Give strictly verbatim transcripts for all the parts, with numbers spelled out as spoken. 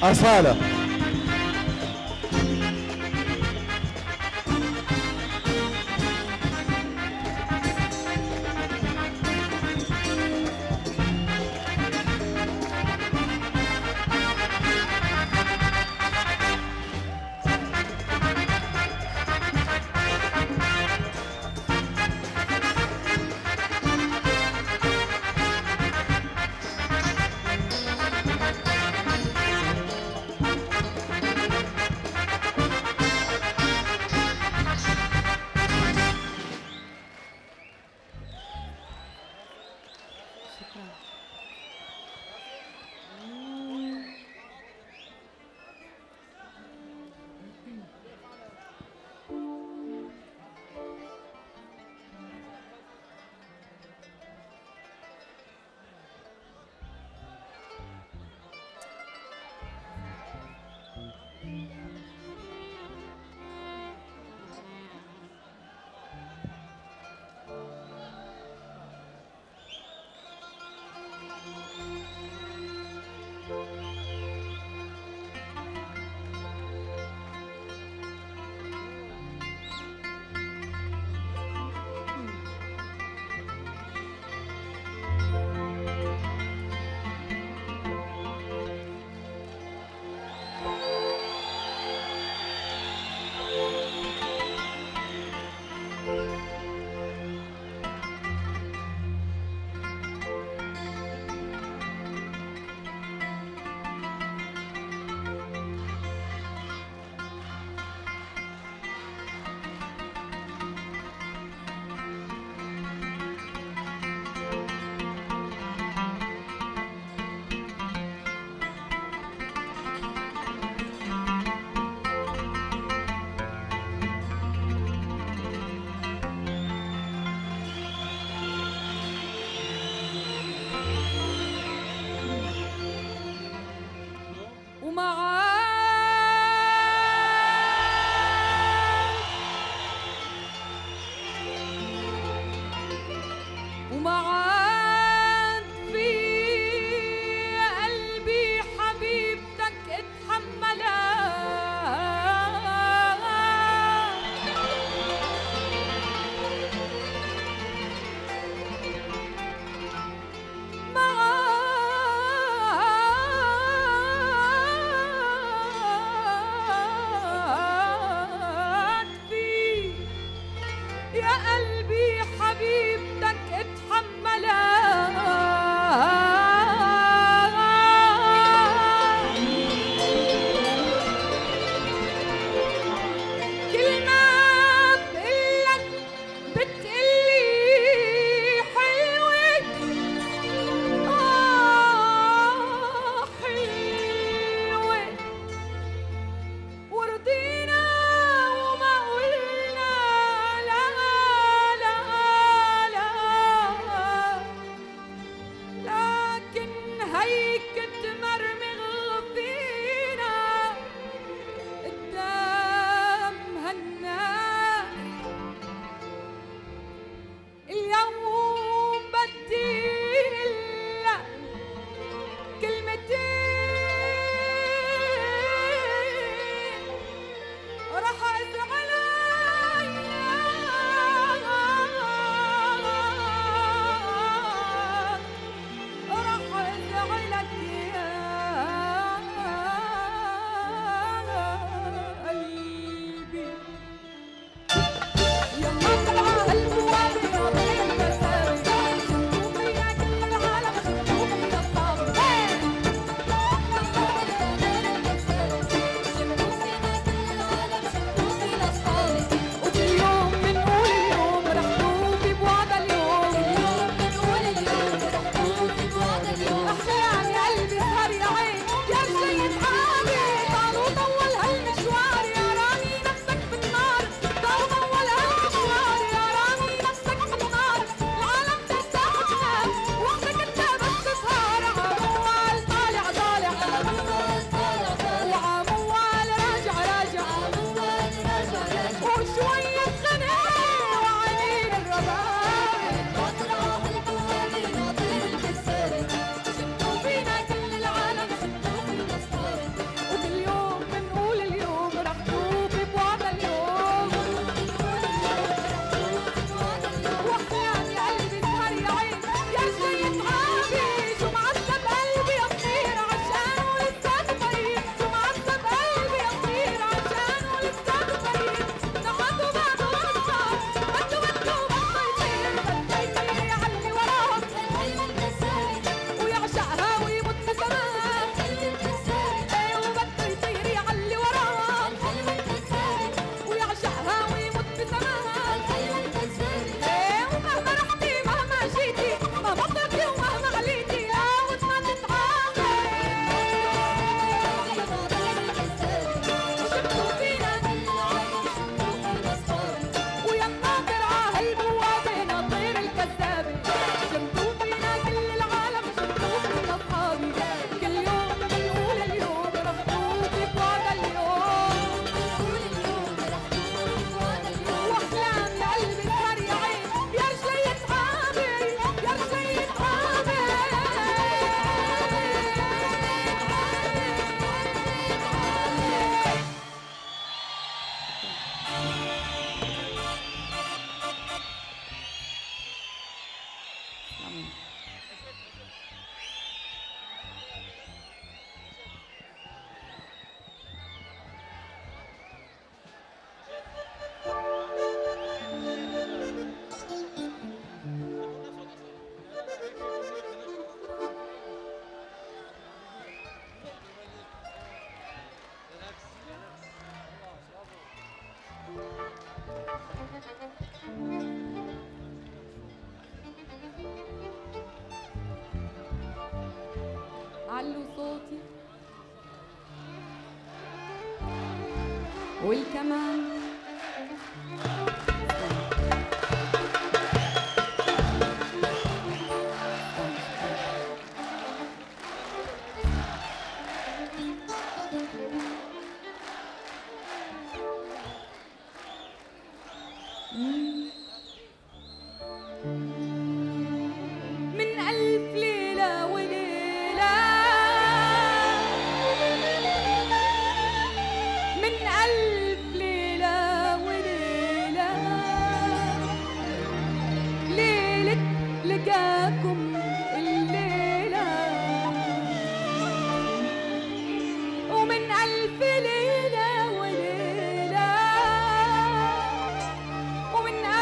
أصالة. ورضينا وما قلنا لا لا علوا صوتي والكمان من ألف ليلة وليلة من ألف ليلة وليلة ليلة لقاكم الليلة ومن ألف ليلة وليلة ومن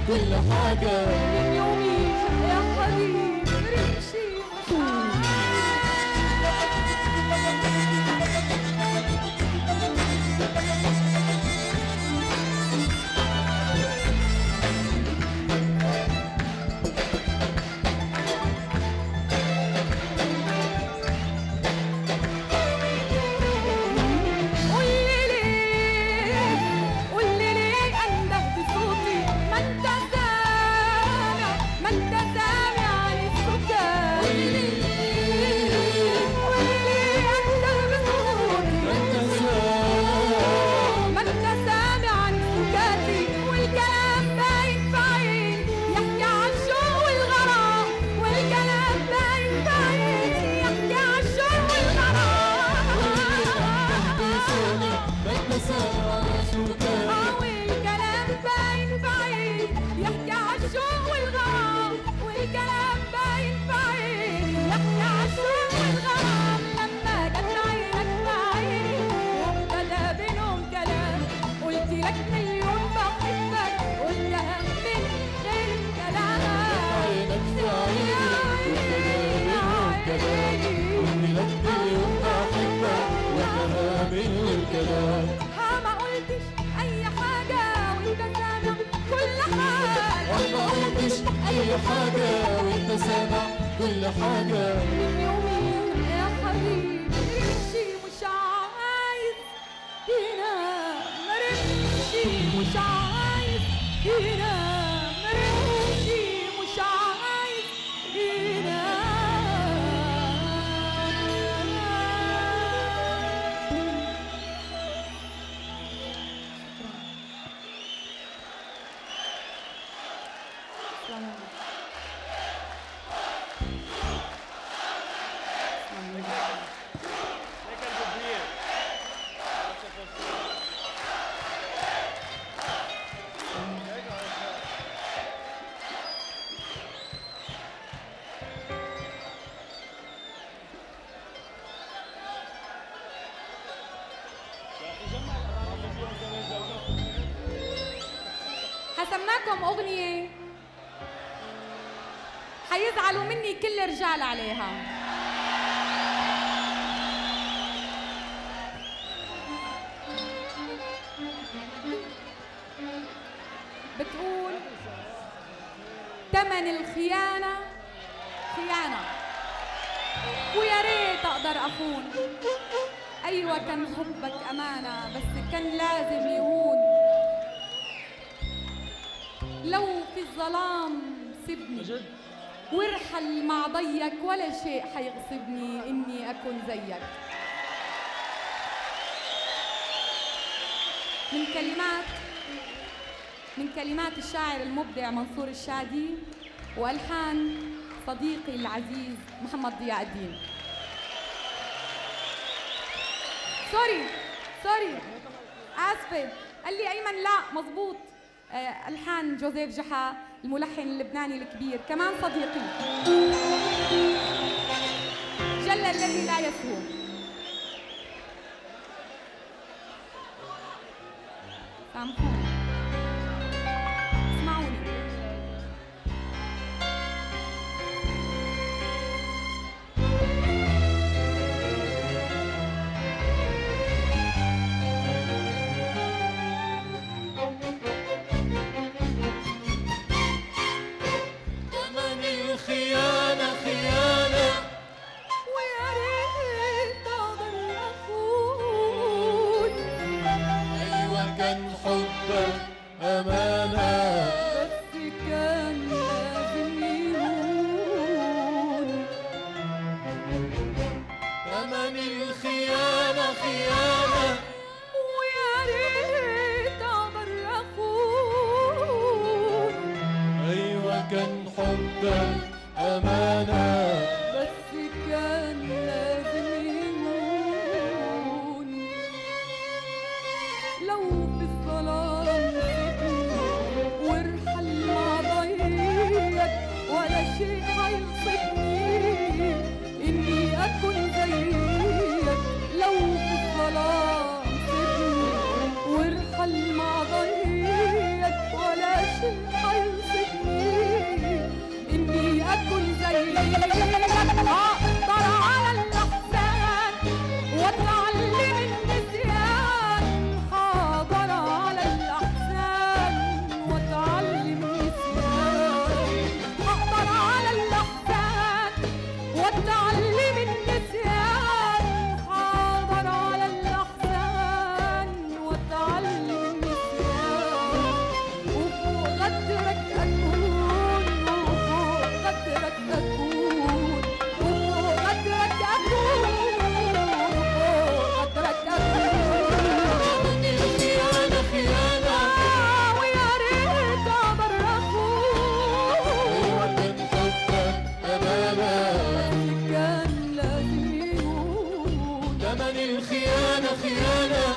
كل حاجة من يوميها يا حبيبي رمشي مش ها ما قلتش أي حاجة وأنت سامع كل حاجة ما قلتش أي حاجة وأنت سامع كل حاجة من يومين يا حبيبي رمشي مش عايز ينام رمشي مش عايز ينام رمشي مش عايز ينام حسمناكم أغنية حيزعلوا مني كل الرجال عليها. بتقول تمن الخيانة خيانة ويا ريت أقدر أخون. أيوة كان حبك أمانة بس كان لازم يهون. لو في الظلام سيبني وارحل مع ضيك ولا شيء حيغصبني إني أكون زيك. من كلمات من كلمات الشاعر المبدع منصور الشادي وألحان صديقي العزيز محمد ضياء الدين. سوري سوري آسفة. قال لي أيمن لا مزبوط. ألحان جوزيف جحا الملحن اللبناني الكبير كمان صديقي. جل الذي لا يسهو. سامحوني اسمعوني. خيانة خيانة ويا ريت أقدر أخون. أيوة كان حبك أمانة بس كان لازم يهون. تمن الخيانة خيانة ويا ريت أقدر أخون. أيوة كان حبك أمانة بس كان لازم يهون. لو في الظلام سيبني وارحل مع ضيق ولا شيء حيصيبني إني أكون زيك. لو في الظلام سيبني وارحل مع ضيق ولا شيء حيصيبني ثمن الخيانة خيانة.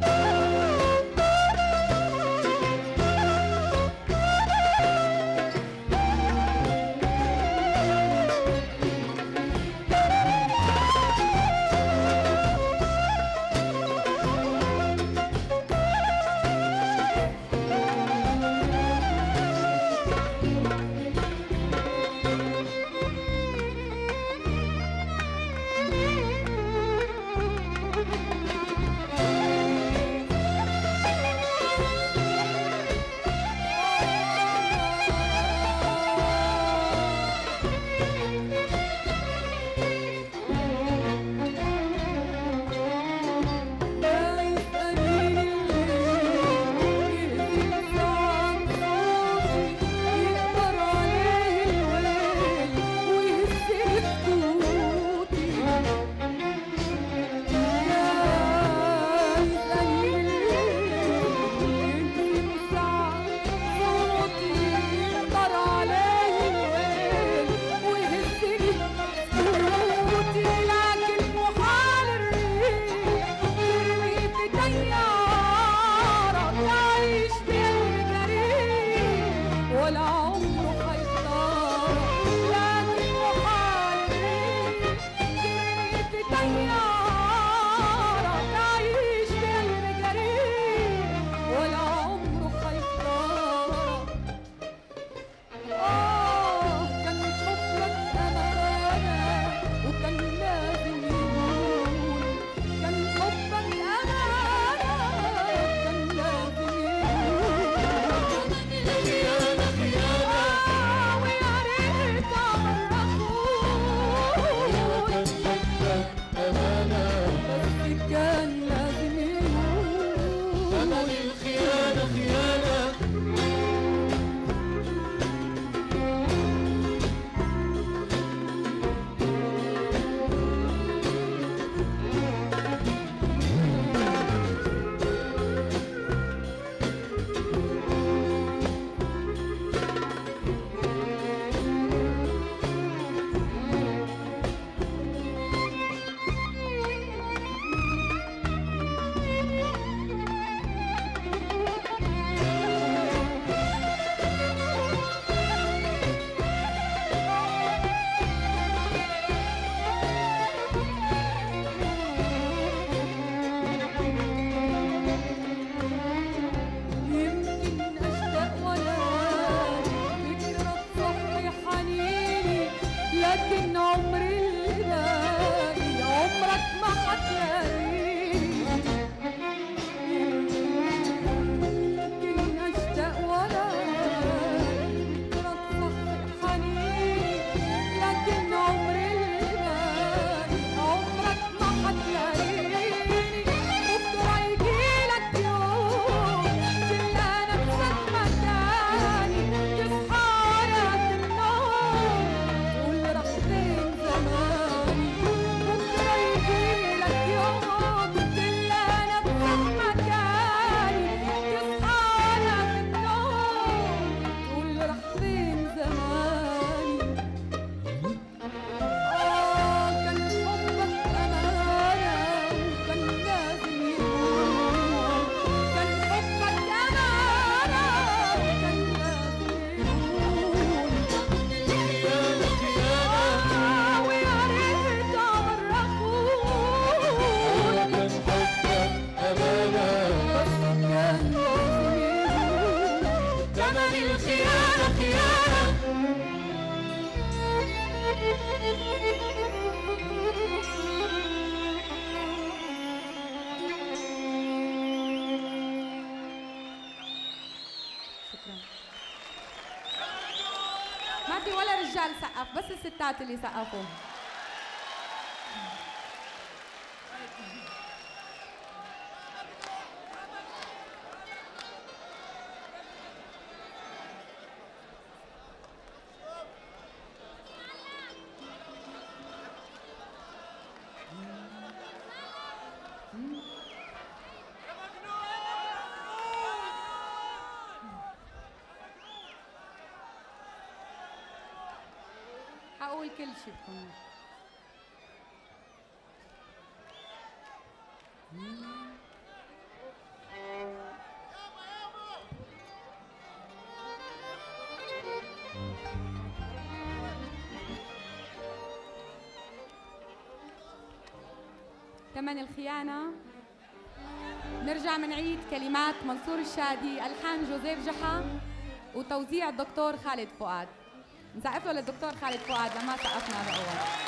ما في ولا رجال سقف، بس الستات اللي سقفوا. حقول كل شيء بكم. كمان الخيانة. نرجع منعيد كلمات منصور الشادي، ألحان جوزيف جحا، وتوزيع الدكتور خالد فؤاد. نسقف له للدكتور خالد فؤاد لما سقفنا بأول.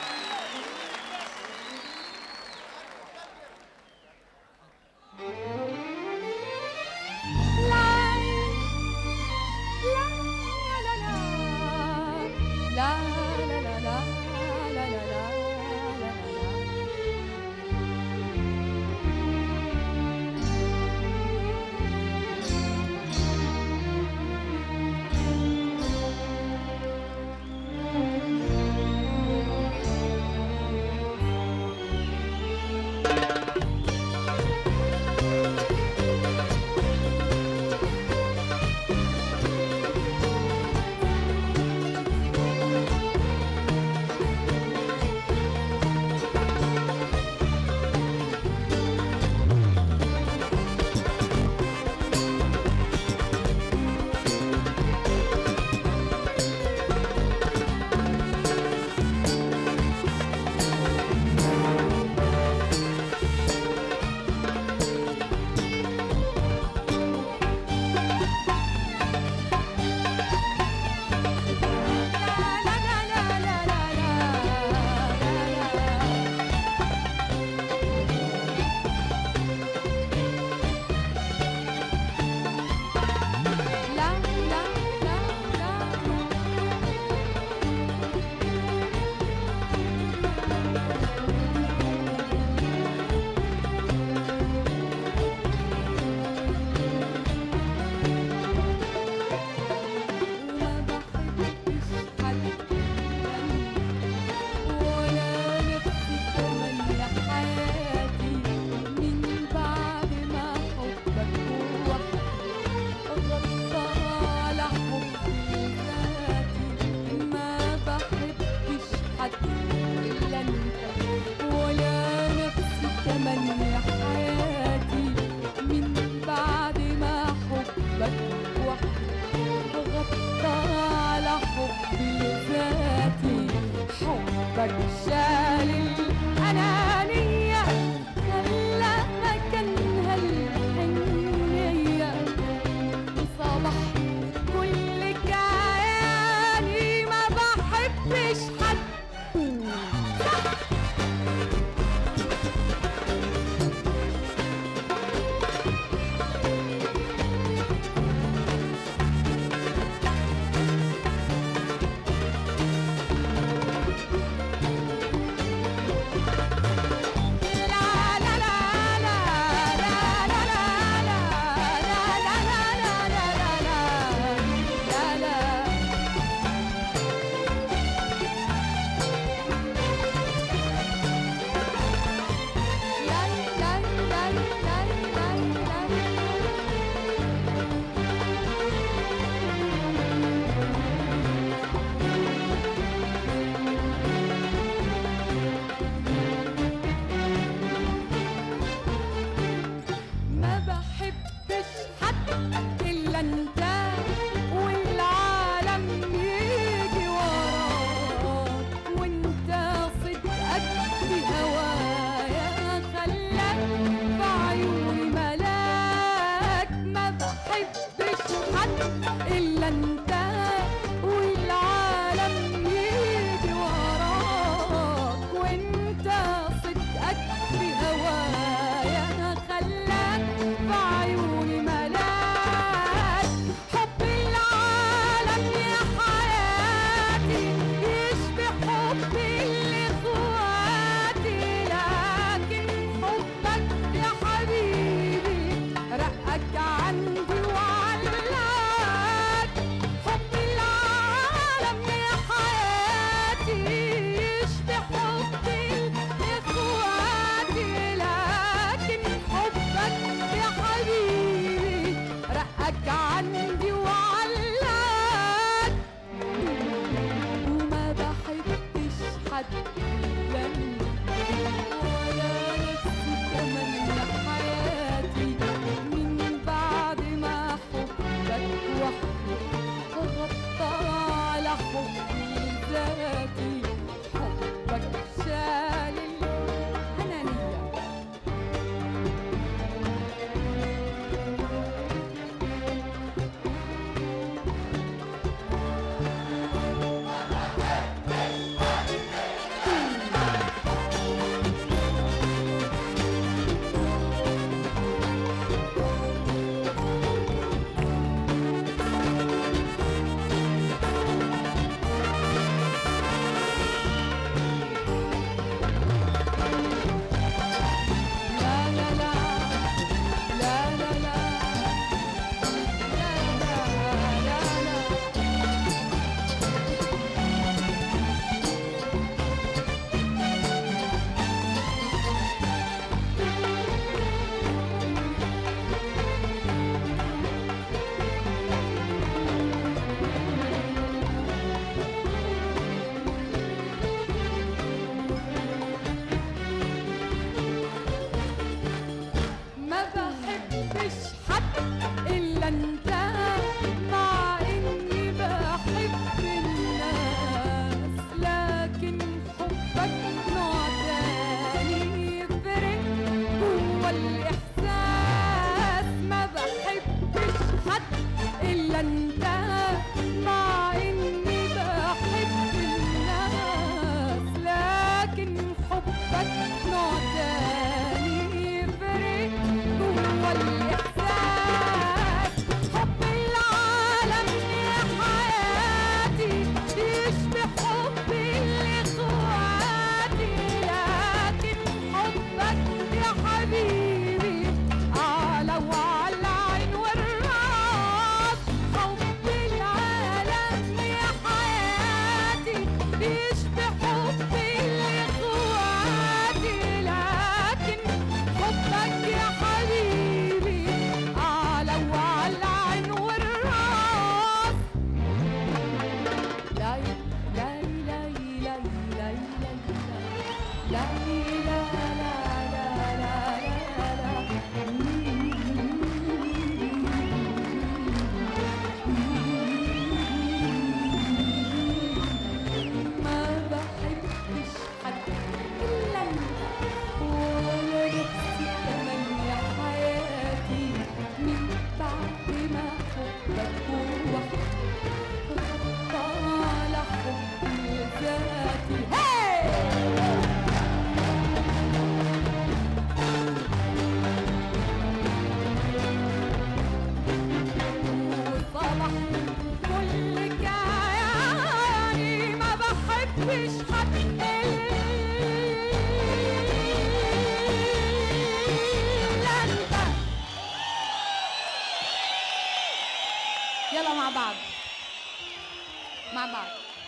بعض مع بعض.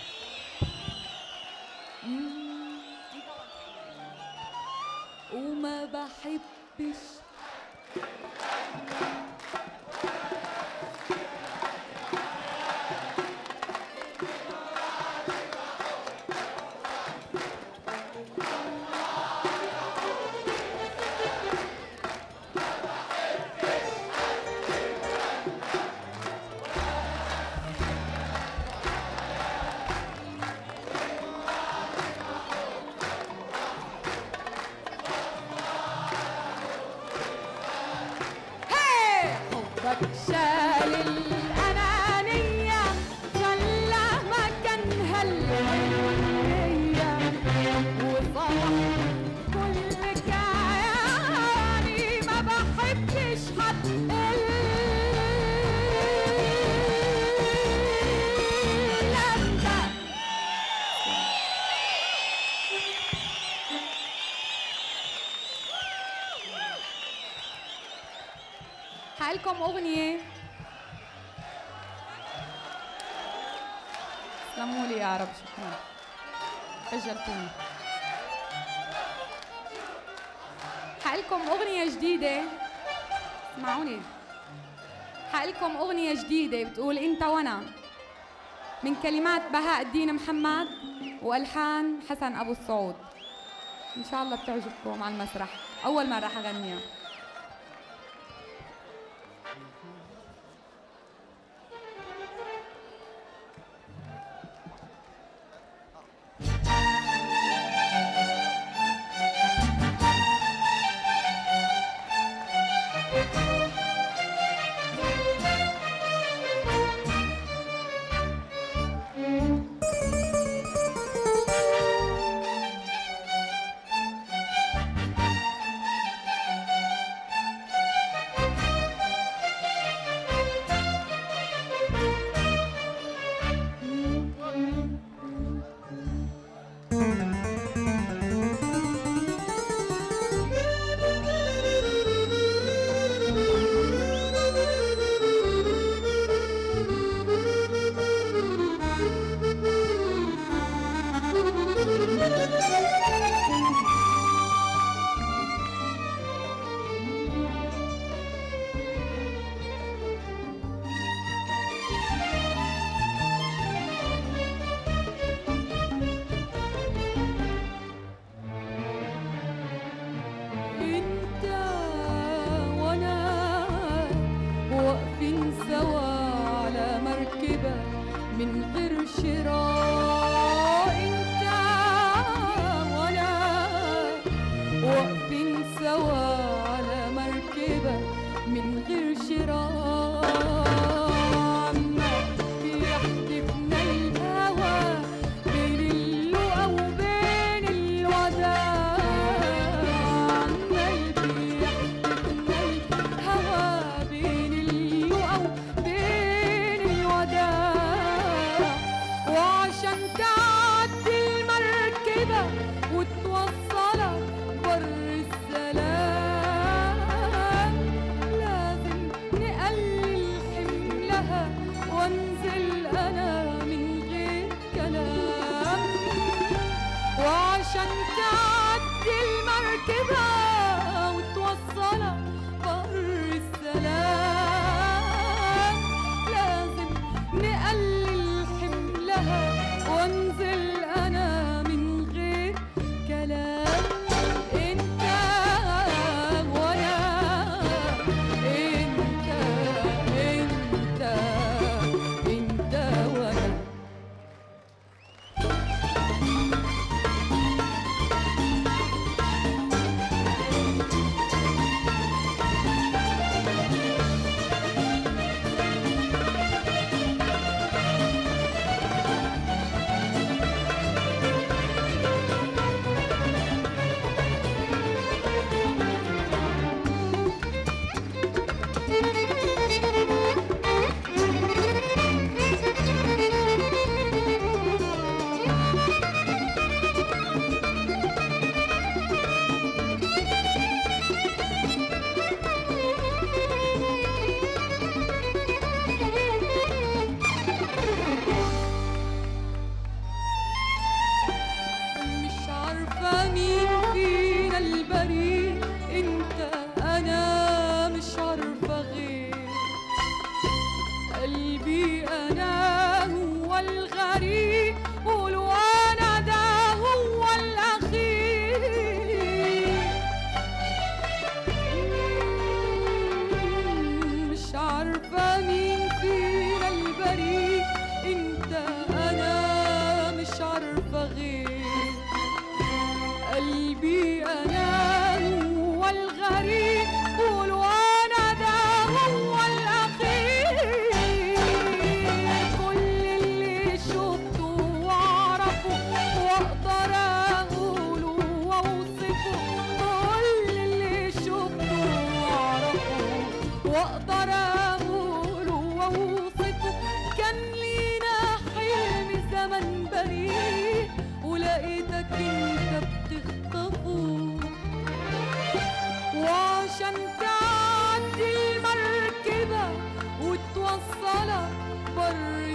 وما بحبش شال الأنانية خلى مكانها الحنية وصبح كل كياني ما بحبش حد إلا أنت. حقلكم أغنية. سلموا لي يا رب، شكرا خجلتوني. حقلكم أغنية جديدة، اسمعوني. حقلكم أغنية جديدة بتقول أنت وأنا، من كلمات بهاء الدين محمد وألحان حسن أبو السعود. إن شاء الله بتعجبكم على المسرح، أول مرة حغنيها. غريب قولوا أنا ده هو الأخير. كل اللي شفته وأعرفه وأقدر أقوله وأوصفه، كل اللي شفته وأعرفه وأقدر أقوله وأوصفه. كان لينا حلم زمن بريء ولقيتك انت بتخطفه، وعشان تعدي المركبة وتوصلك بر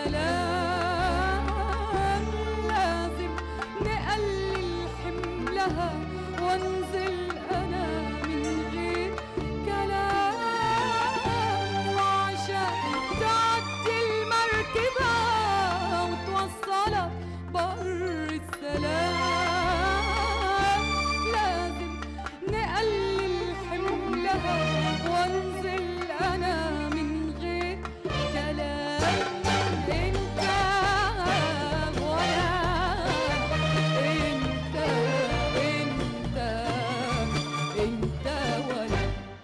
السلام لازم نقلل حملها وانزل انا من غير كلام. وعشان تعدي المركبة وتوصلك بر السلام لازم نقلل حملها وانزل انا من غير كلام. انت وانا انت انت انت وانا.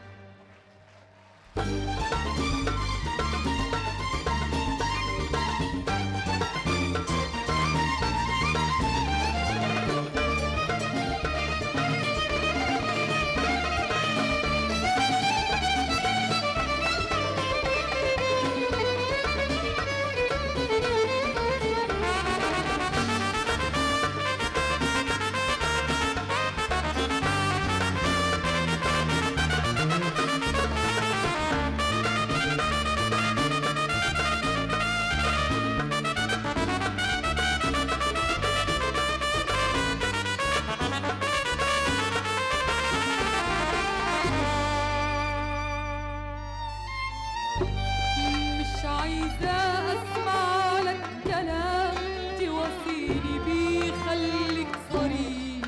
مش عايزة أسمع لك كلام توصيني بيه خليك صريح.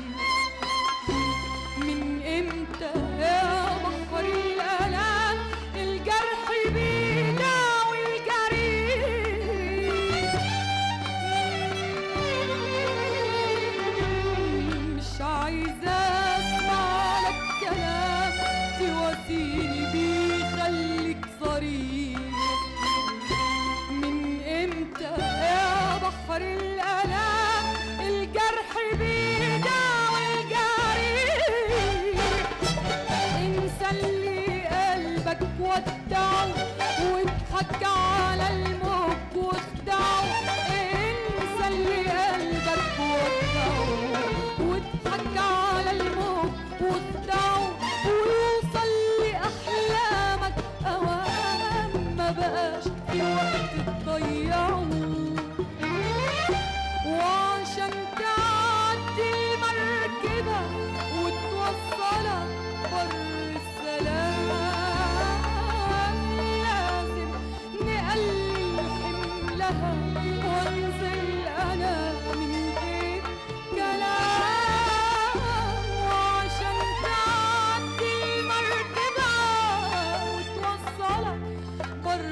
من إمتى يا بحر الآلام الجرح بيداوي الجريح؟ مش عايزة أسمع لك كلام توصيني بيه خليك صريح. من امتى يا بحر الآلام الجرح بيداوي الجريح؟ انسى اللي قلبك ودعه واضحك على الموج واخدعه. انسى اللي قلبك ودعه واضحك على الموج واخدعه، ويوصل لأحلامك أوام ما بقاش في وقت تضيعه. وعشان تعدي المركبة وتوصلك بر السلام لازم نقلل حملها وانزل أنا من غير كلام. وعشان تعدي المركبة وتوصلك بر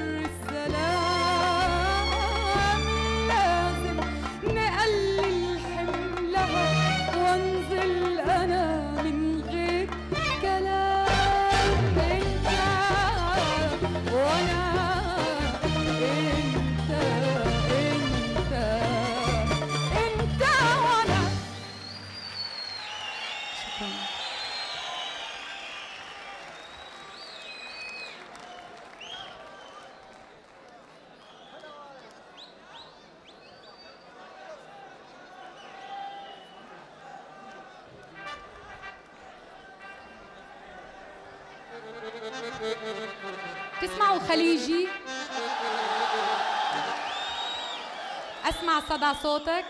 السلام لازم نقلل حملها وانزل انا من غير كلام. انت وانا انت انت انت وانا. شكرا. تسمعوا خليجي؟ أسمع صدى صوتك.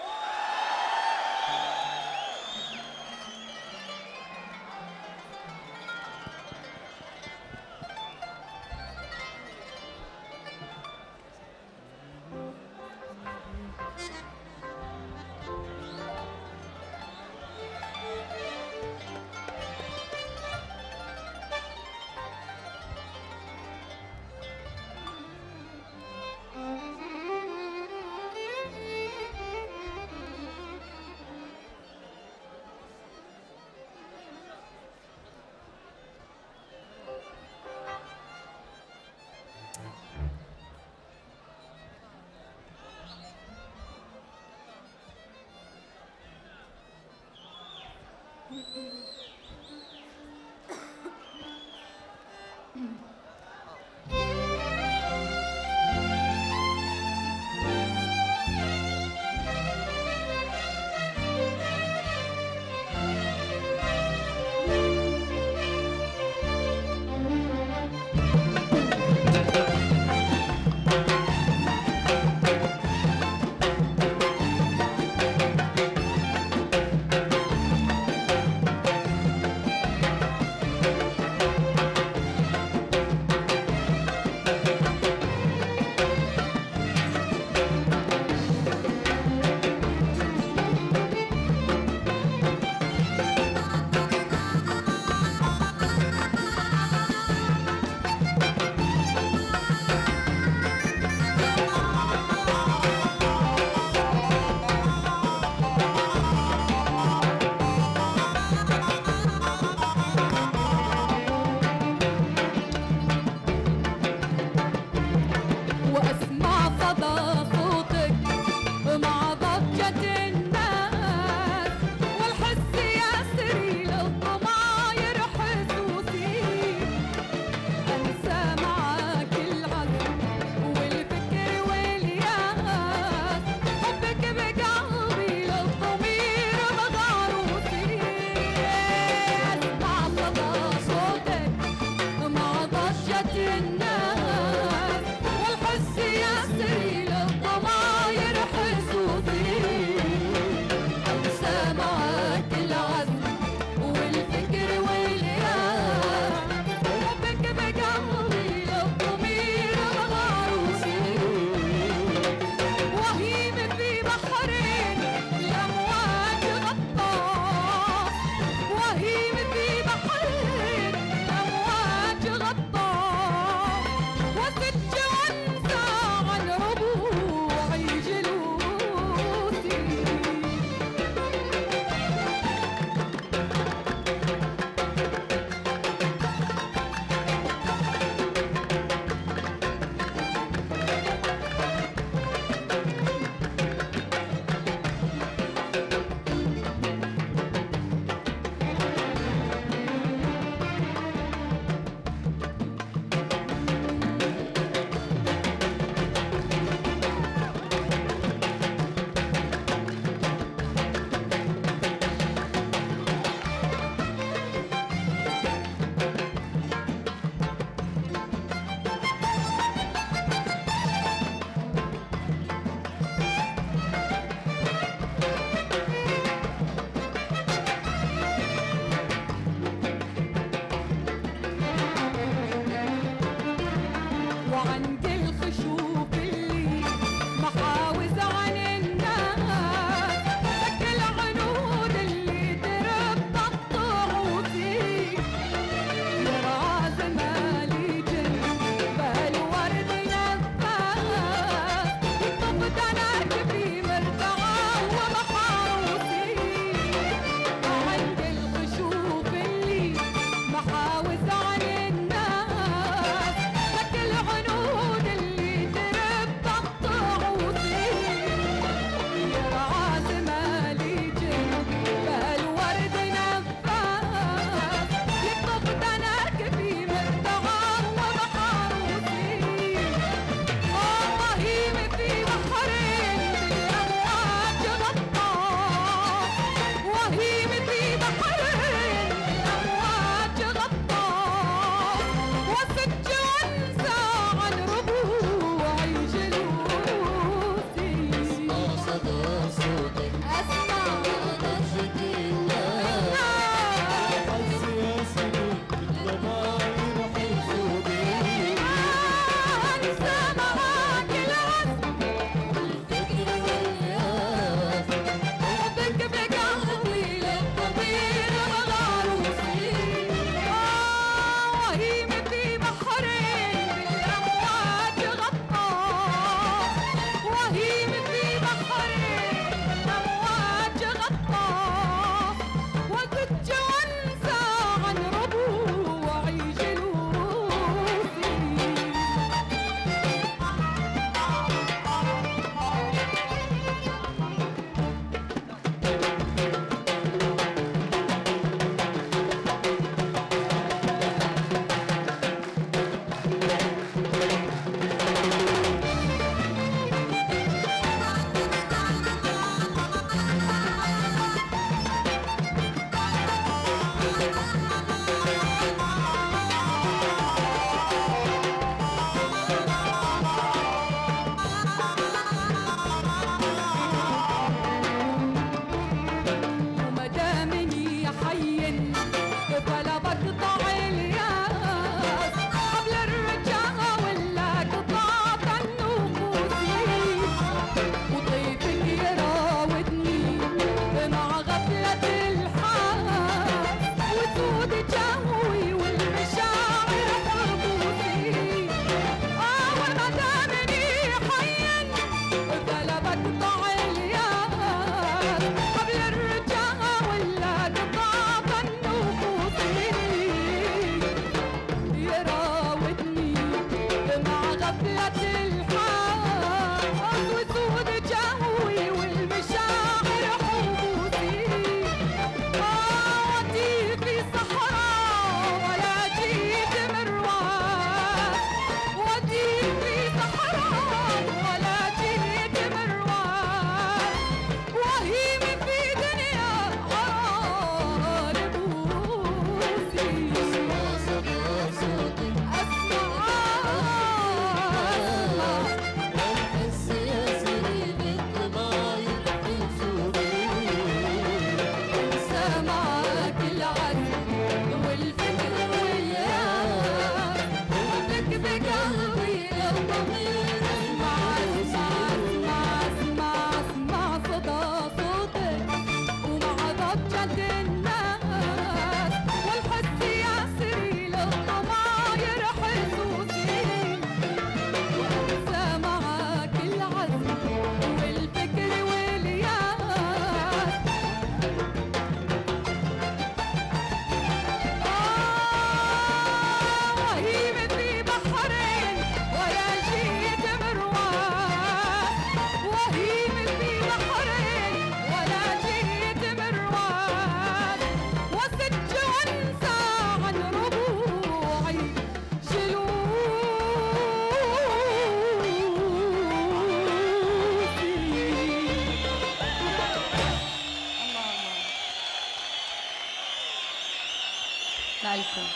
لكم.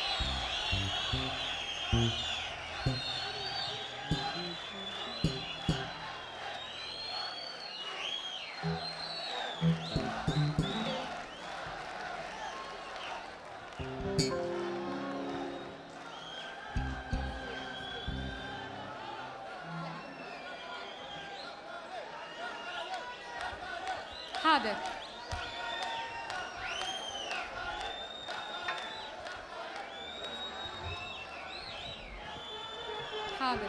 حاضر. حاضر.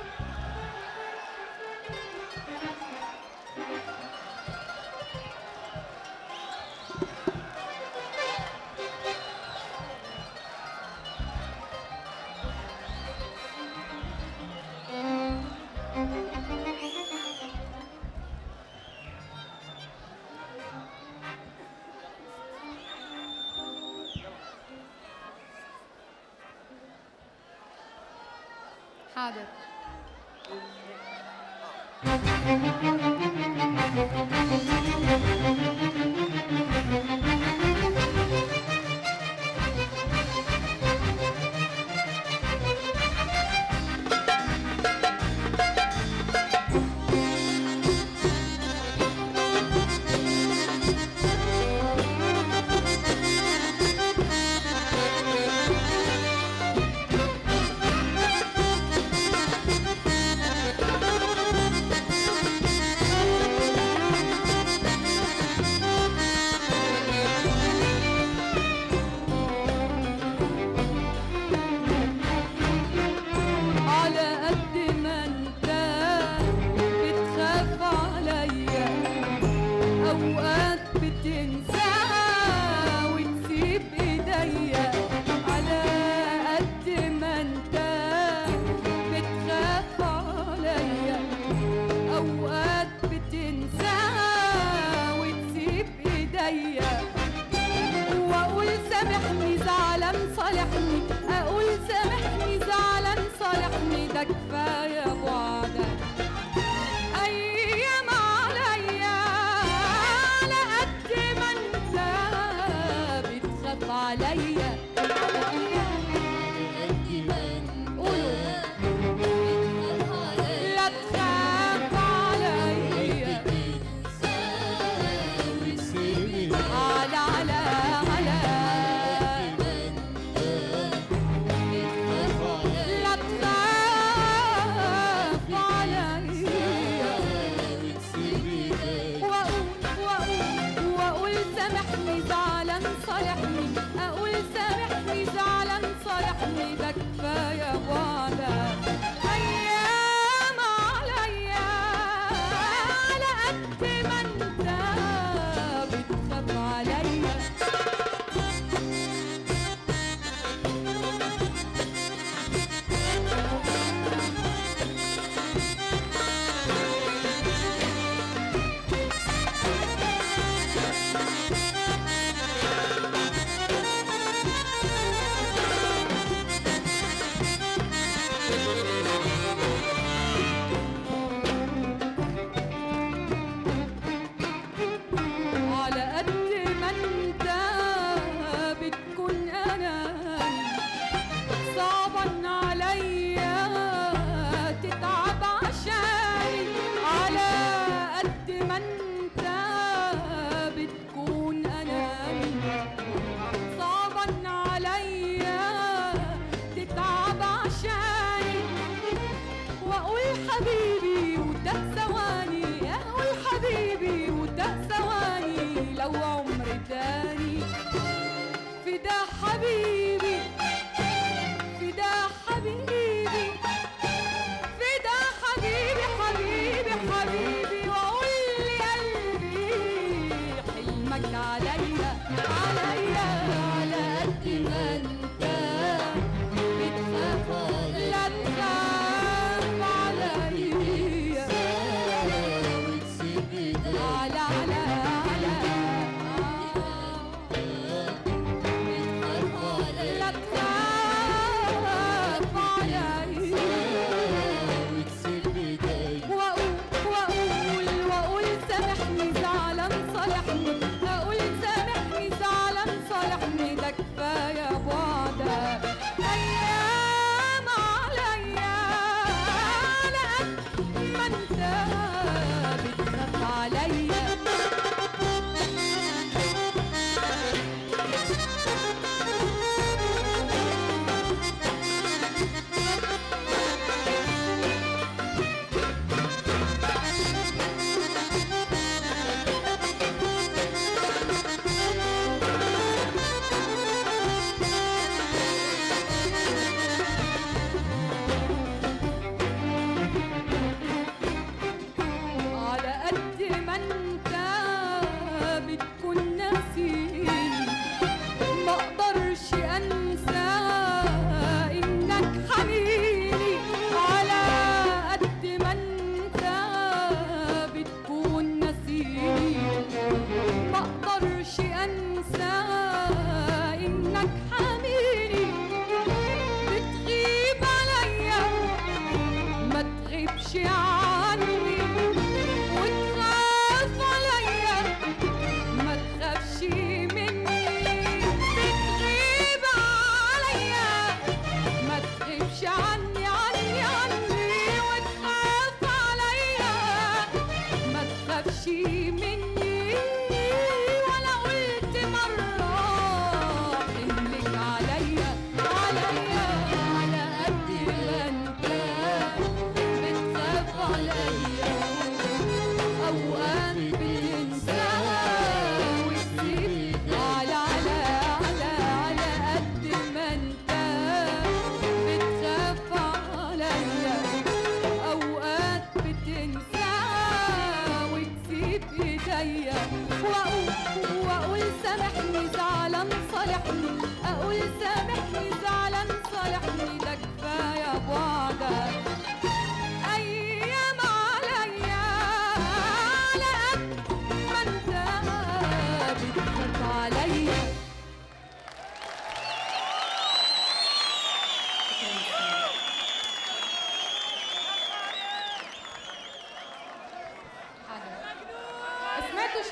حاضر. ده كفاية بعدك أيام عليا على قد ما أنت بتخاف عليا لا تخاف عليا على على على لا تخاف عليا وأقول وأقول وأقول سامحني زعلان صالحني أقول سامحني زعلان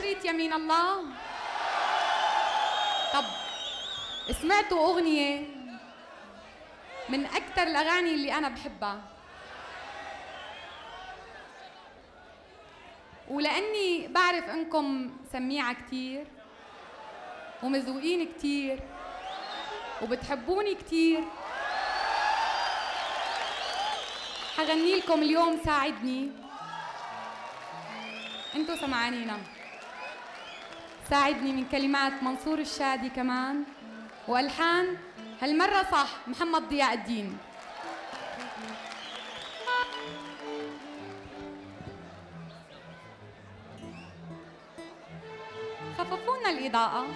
شريط يمين الله؟ طب سمعتوا أغنية من أكثر الأغاني اللي أنا بحبها، ولأني بعرف إنكم سميعة كتير ومذوقين كتير وبتحبوني كتير، حغني لكم اليوم ساعدني. انتو سمعانينا. ساعدني من كلمات منصور الشادي كمان، والحان هالمرة صح محمد ضياء الدين. خففونا الإضاءة.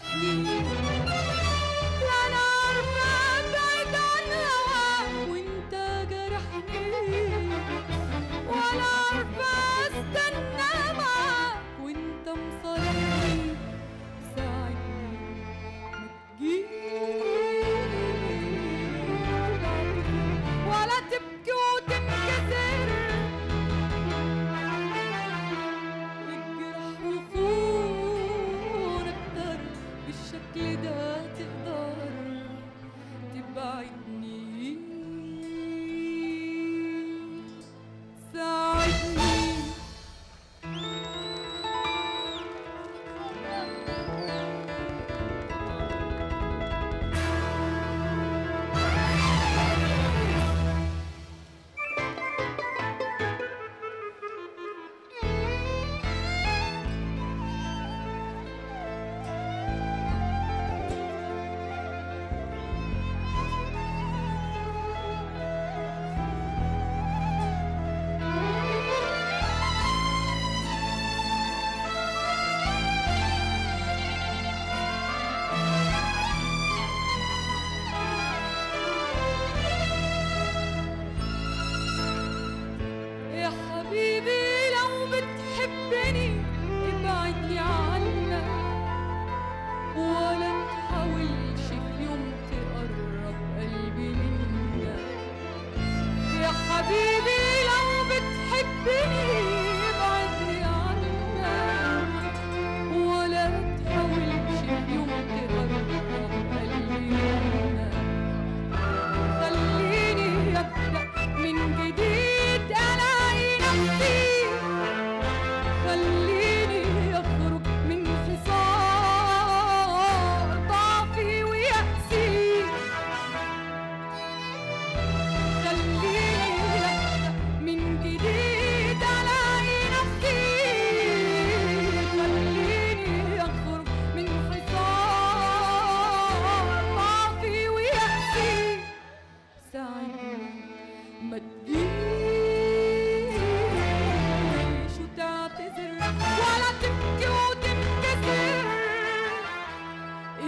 لا انا عارفه ابعد عن هواك وانت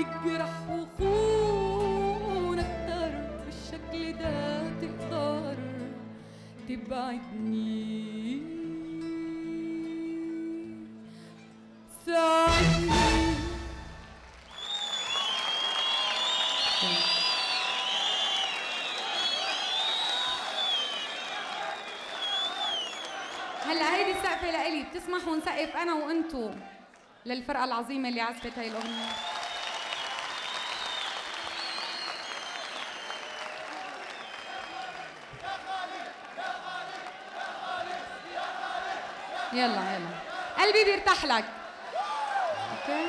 تجرح وخون اكتر بالشكل ده تقدر تبعدني ساعدني. هلا هيدي السقفة لإلي، بتسمحوا نسقف أنا وأنتو للفرقة العظيمة اللي عزفت هاي الأغنية. يلا يلا قلبي بيرتاح لك. اوكي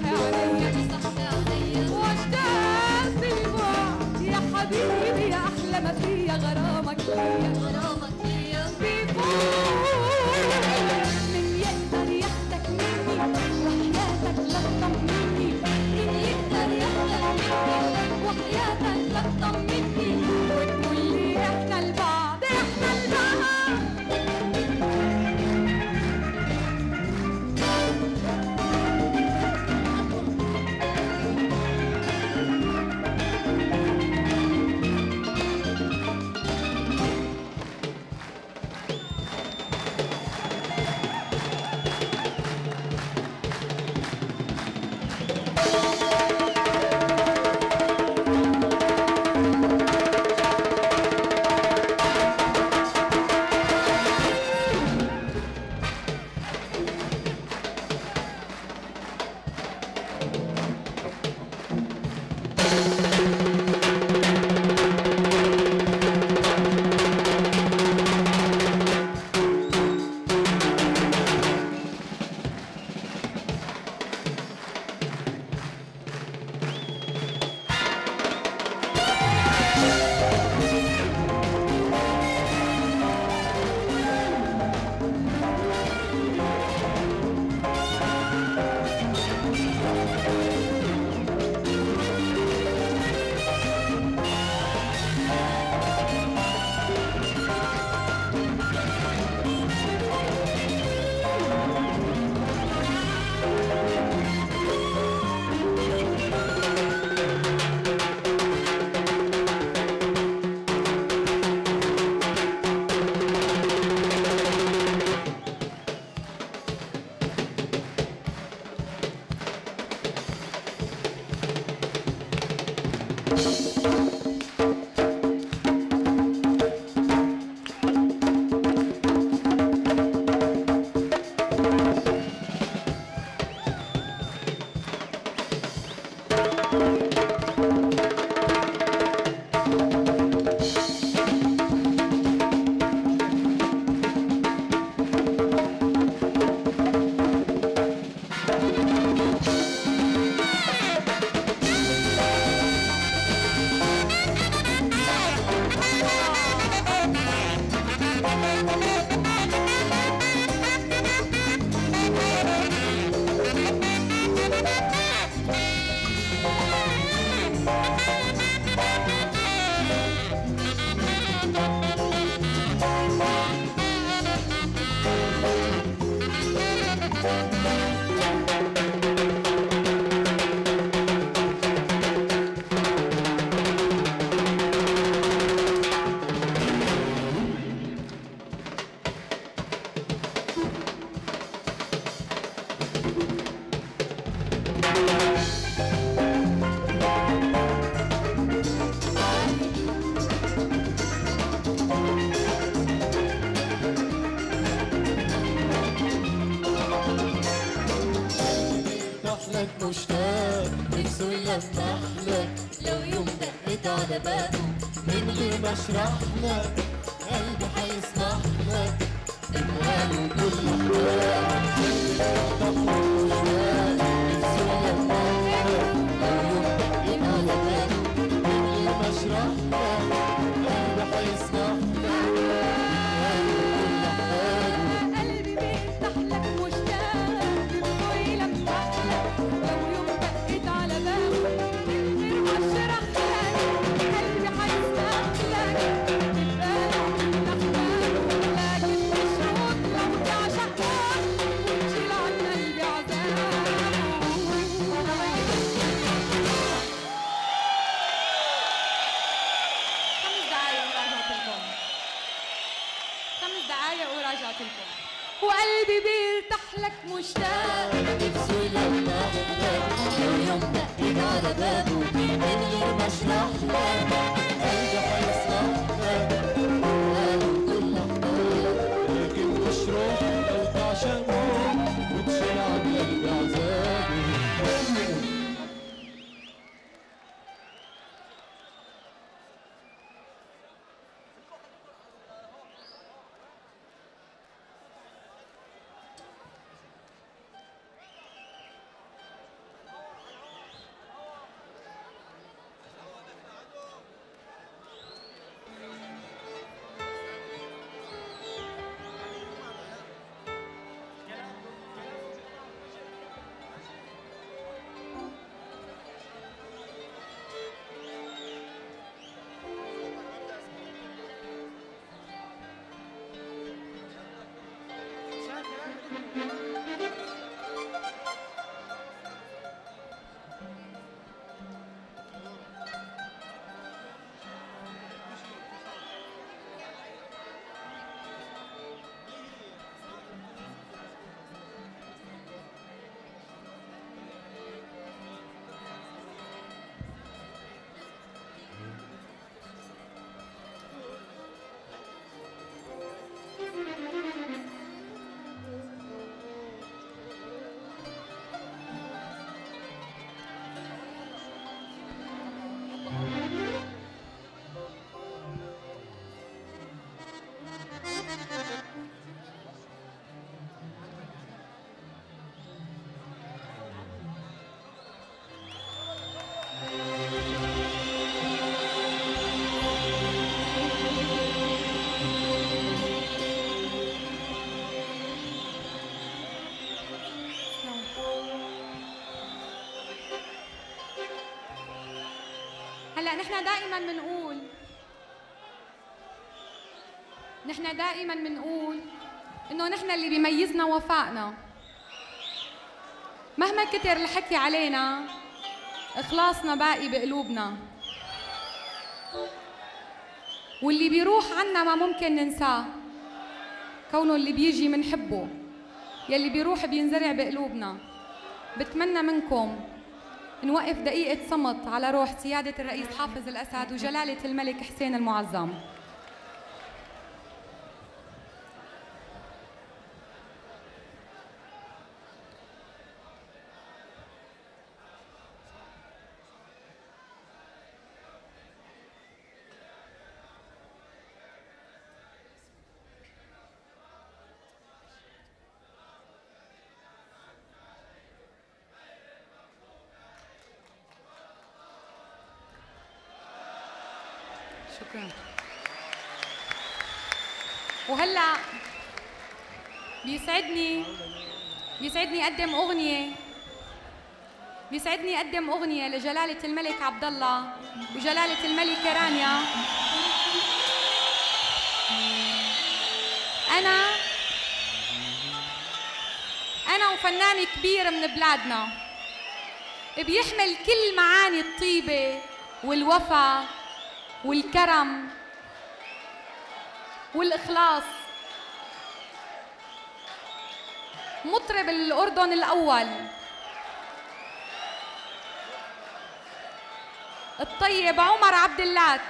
حبيبي يا أحلى ولا ما فيها غرامك ليا غرامك ليا بيفوت من يقدر ياخدك مني وحياتك لا تطمني من يقدر ياخدك مني وحياتك لا تطمني وتقول لي احنا لبعض احنا لبعض مشتاق نفسه يلمح لك لو يوم دقيت على بابه من غير ما اشرح لك قلبي حيسمح لك تبقاله كل احوال مشتاق نفسه يلمح لك لو يوم دقيت على بابه من غير ما اشرح لك قلبي حيسمح لك قلبي بيفتح لك مشتاق نفسه يلمح لك لو يوم دقيت على بابه من غير ما اشرح لك قلبي حيسمح لك تبقى له كل احواله لكن بشروط لو تعشقها وتشيل عن قلبي عذابه. خمس دقايق وراجعت لكم. خمس دقايق وراجعت لكم. وقلبي بيرتاح لك مشتاق نفسه يلمح لك لو يوم دقيت على بابه من غير ما اشرح لك قلبي حيسمح لك قالوا كل احوال لكن مش روح لو تعشقهم وتشيل عن قلبي عذابي. هلا نحن دائما بنقول نحن دائما بنقول انه نحن اللي بيميزنا وفائنا. مهما كتر الحكي علينا اخلاصنا باقي بقلوبنا، واللي بيروح عنا ما ممكن ننساه، كونه اللي بيجي منحبه، يلي بيروح بينزرع بقلوبنا. بتمنى منكم نوقف دقيقة صمت على روح سيادة الرئيس حافظ الأسد وجلالة الملك حسين المعظم. شكرا. وهلا بيسعدني بيسعدني اقدم اغنيه بيسعدني اقدم اغنيه لجلاله الملك عبد الله وجلاله الملكه رانيا. انا انا وفنان كبير من بلادنا بيحمل كل معاني الطيبه والوفا والكرم والإخلاص. مطرب الأردن الأول الطيب عمر عبد اللات.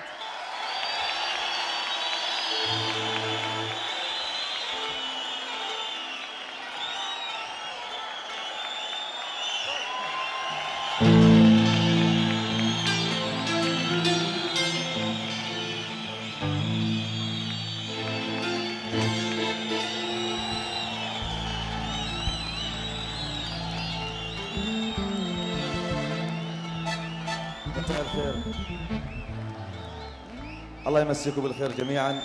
مساء الخير، الله يمسيكم بالخير جميعا.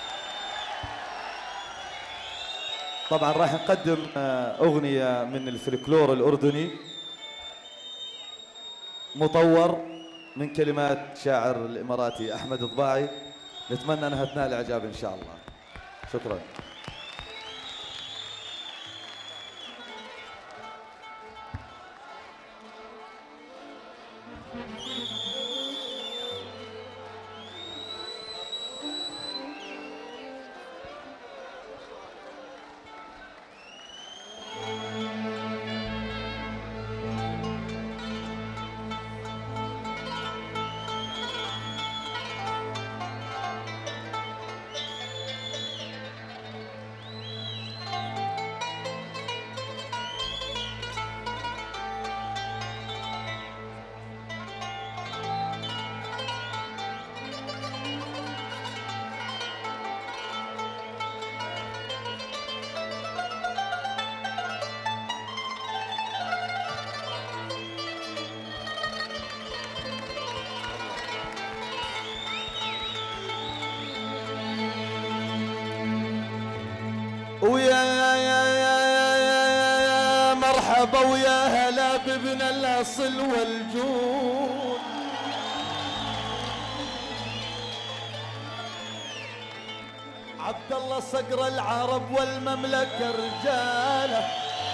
طبعا راح نقدم أغنية من الفلكلور الأردني مطور من كلمات شاعر الإماراتي أحمد الضباعي، نتمنى أنها تنال إعجاب إن شاء الله. شكرا. ويا يا يا يا يا مرحبا ويا هلا بابن الاصل والجود. عبد الله صقر العرب والمملكه رجاله،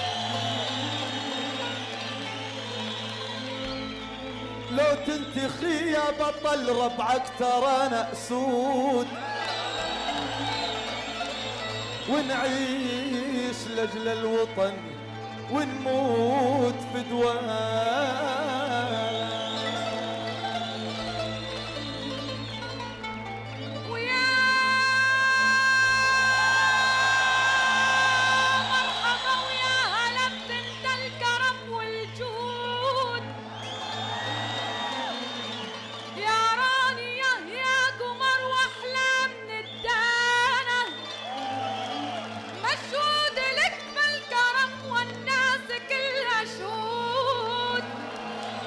لو تنتخي يا بطل ربعك ترانا اسود، ونعيش لاجل الوطن ونموت في دواله. ويا مرحبا ويا هلا ببنت الكرم والجود، يا رانيا يا قمر واحلى من الدانه، مشهود لك بالكرم والناس كلها شهود.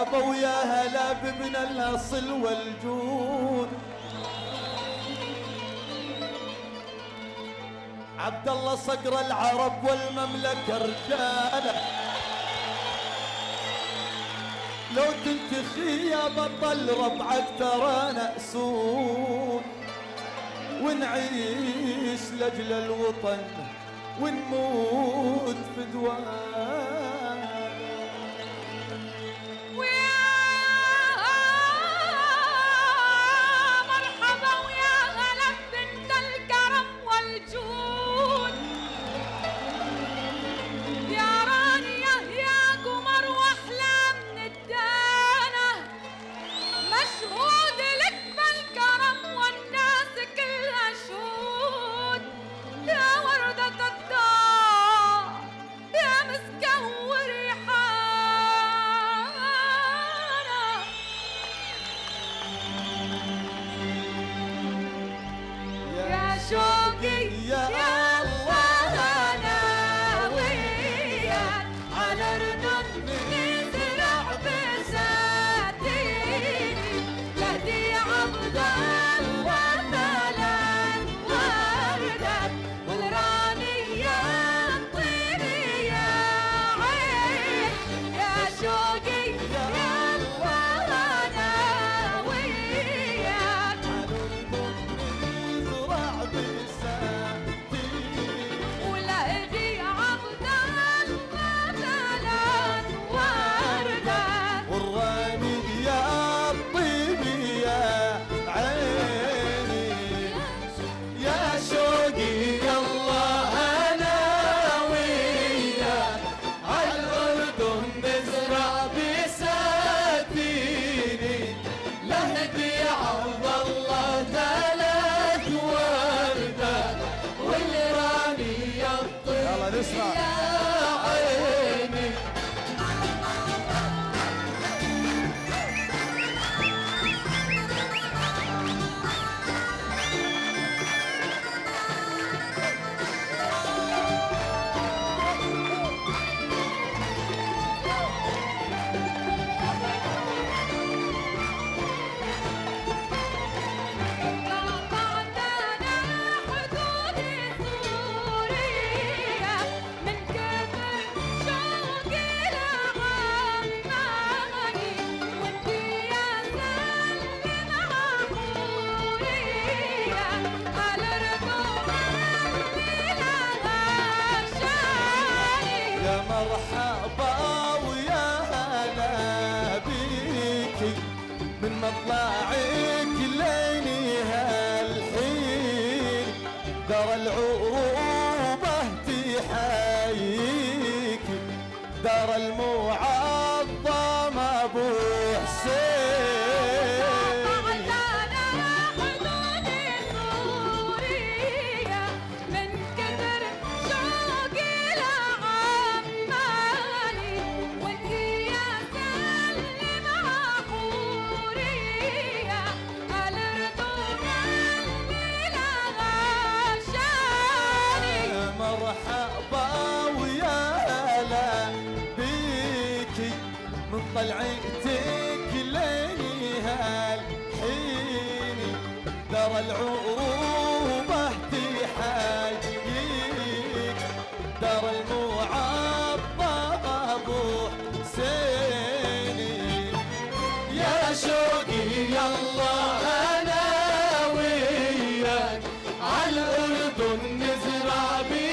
مرحبا ويا هلا بابن الاصل والجود. عبد الله صقر العرب والمملكه رجاله، لو تنتخي يا بطل ربعك ترانا اسود، ونعيش لاجل الوطن ونموت في دوانا. ويا مرحبا ويا هلا بنت الكرم والجود، يا رانية يا قمر واحلام ندانة، مشهود لك بالكرم والناس كلها شهود، يا وردة الدار يا مسكة وريحانة. يا شوقي يا الله أنا وياك على أردن نزرع بساتيني، لهدي عبد الله ثلاث وردات والرانية الطيني يا عين. يا شوقي يا الله أنا وياك نزرع بساتين، ولهدي عبد الله ثلاث وردات والراني يا الطيبي يا عيني. يا شوقي يالله انا وياك عالأردن نزرع بساتيني، لهدي عبد الله ثلاث وردات والراني الطيبي يلا نسمع يا عيني. قطعتنا حدود سوريا من كثر شوقي لعماني، ودي أسلم عموريا على الأردن اللي لها شاني. يا مرحبا ويا هلا بيكي من مطلعك ليني هالحين، دار العروبة تحييكي، دار المعظم ابو حسين. قطعتنا حدود سوريا من كثر شوقي لعماني، ودي أسلم عموريا على الأردن اللي لها شاني. يا مرحبا ويا هلا بيكي من طلعتك ليني هالحين، دار العروبة تحييك، دار المعظم ابو حسيني. يا شوقي يالله انا وياك عالأردن نزرع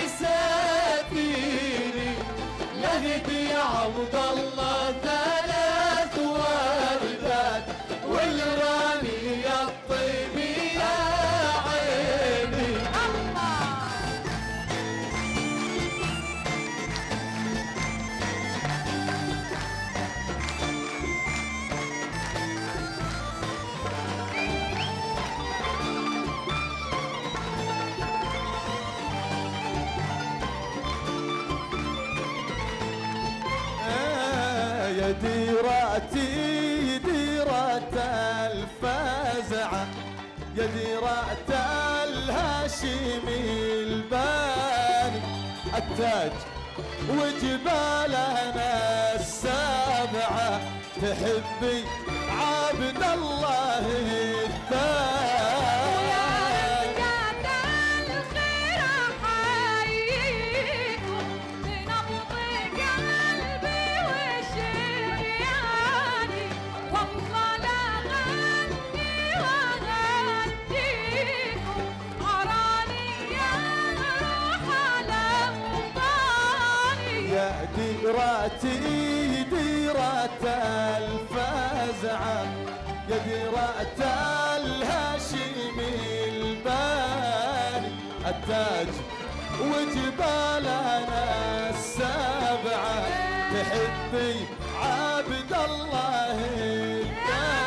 بساتيني، لهدي عبد الله ثلاث وردات والراني الطيبي يا عيني. آه يا ديراتي ديرة الفزعة، يا ديرة الهاشمي الباني، التاج وجبالنا السبعة تحبي عبد الله الثاني. ويا رجال الخير أحييكم بنبض قلبي وشرياني، والله لا غني وأغنيكم عراني يا روح على وطني. يا ديراتي ديرة الفزعة، يا ديرة الهاشم الباني، التاج وجبالنا السبعة، تحبي عبد الله الثاني.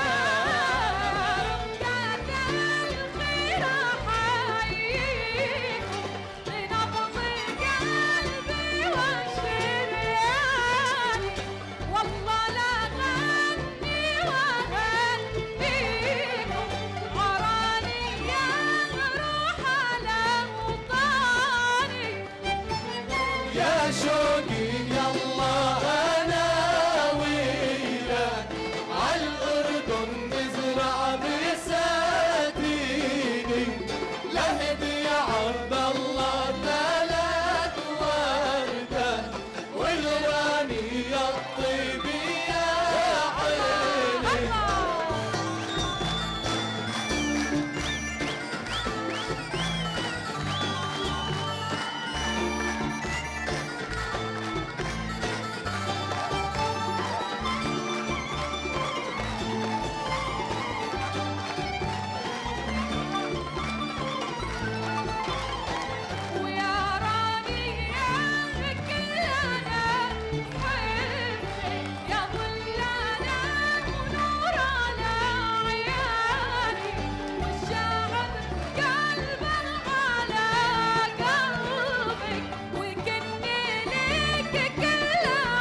يا شوقي يلا انا وياك عالأردن نزرع بساتيني، لهد يا عبد الله ثلاث وردات والغراني الطيب يا عيني. ويا راني يا كلنا حبك يا ظلنا ونور على عيالي، والشعب قلبه على قلبك، وكني لك كل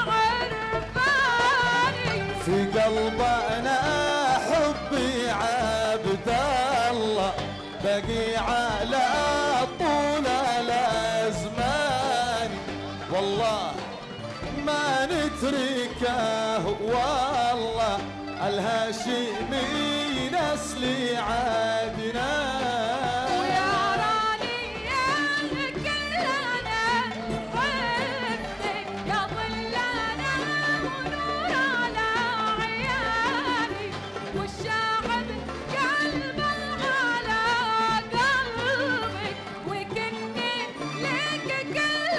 عرفاني. في قلبنا حبي عبد الله بقي على طول الازمان، والله ما نتركه والله الهاشمي نسلي عادنا. ويا راني يا كلنا حبك يا ظلنا ونور على عيالي، والشعب قلبه على قلبك، وكني لك كل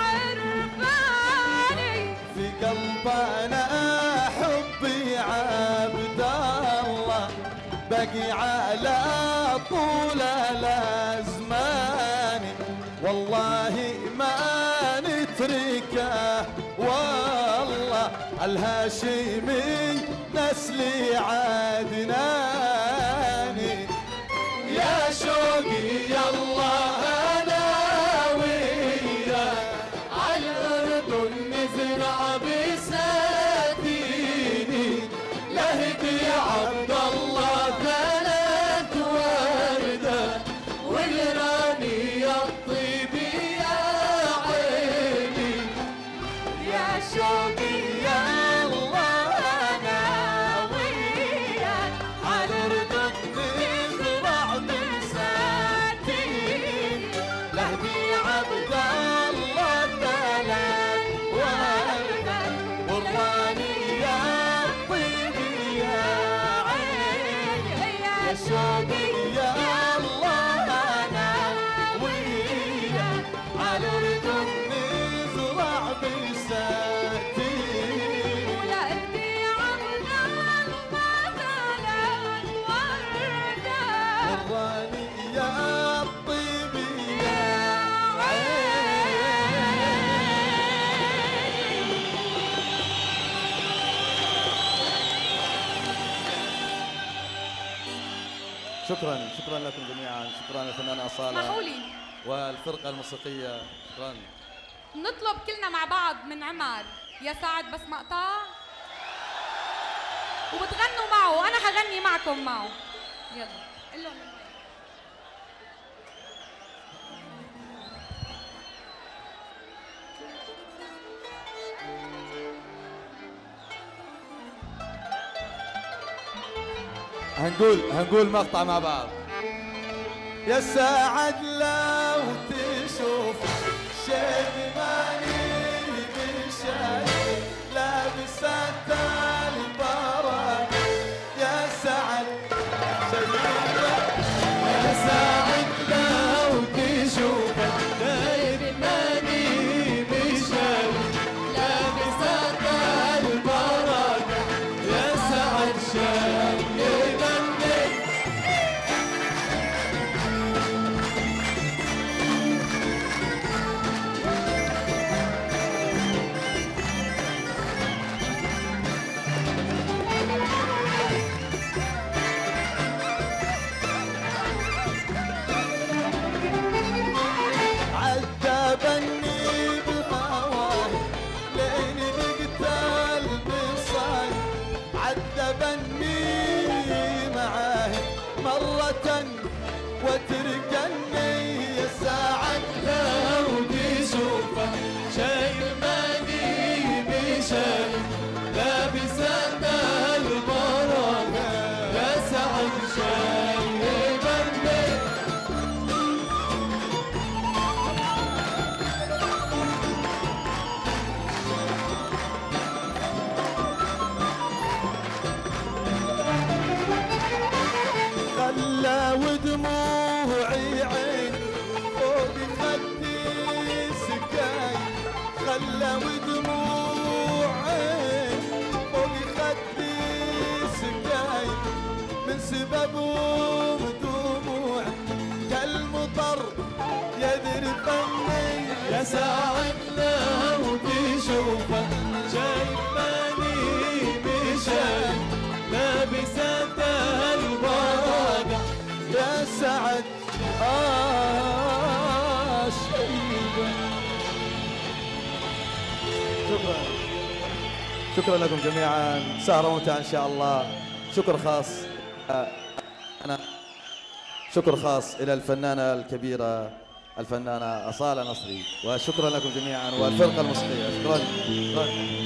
عرفاني. في قلبنا حبي عبد الله بقي على طول الازمان، والله ما نتركه والله الهاشمي نسلي عادناني. يا شوقي يلا انا وياك عالأردن نزرع بساتيني، لهد يا عبد الله ثلاث وردات والغراني الطيب يا عيني. يا شوقي يلا انا وياك عالأردن نزرع بساتيني، لهد يا عبد الله ثلاث وردات والغراني يا طيب يا عيني. يا شوقي يا الله انا وياك عالأردن نزرع بساتيني، ولقيتني عبد الله ثلاث وردات والغراني يا طيب يا عيني. شكرا شكرا لكم جميعا، شكرا للفنانة أصالة اسمحوا لي والفرقة الموسيقية، شكرا. نطلب كلنا مع بعض من عمر يا سعد بس مقطع، وبتغنوا معه، انا حغني معكم معه. يلا قل لهم المايك. هنقول هنقول مقطع مع بعض. يا سعد لو تشوف شيء ماني بشاي لابسات البرد يا سعد يا سعد لو تشوف شيء ماني بشاي لابسات البرد يا سعد شاي وتركني يا سعد لو تشوفه شايل ماني بشاي لابسات البركة يا سعد شايل مني خلى ودموعي عين فوق خدي سكاي خلى ودموع عين فوق خدي سكاي من سببهم دموع كالمطر يذرف عني يا سعد لو تشوفه شاي ماني بشاي لابسات البركة يا سعد آه شيبة. شكرا شكرا لكم جميعا، سهرة ممتعة إن شاء الله. شكر خاص أنا شكر خاص إلى الفنانة الكبيرة الفنانة أصالة نصري، وشكرا لكم جميعا والفرقة الموسيقية. شكرا, شكرا.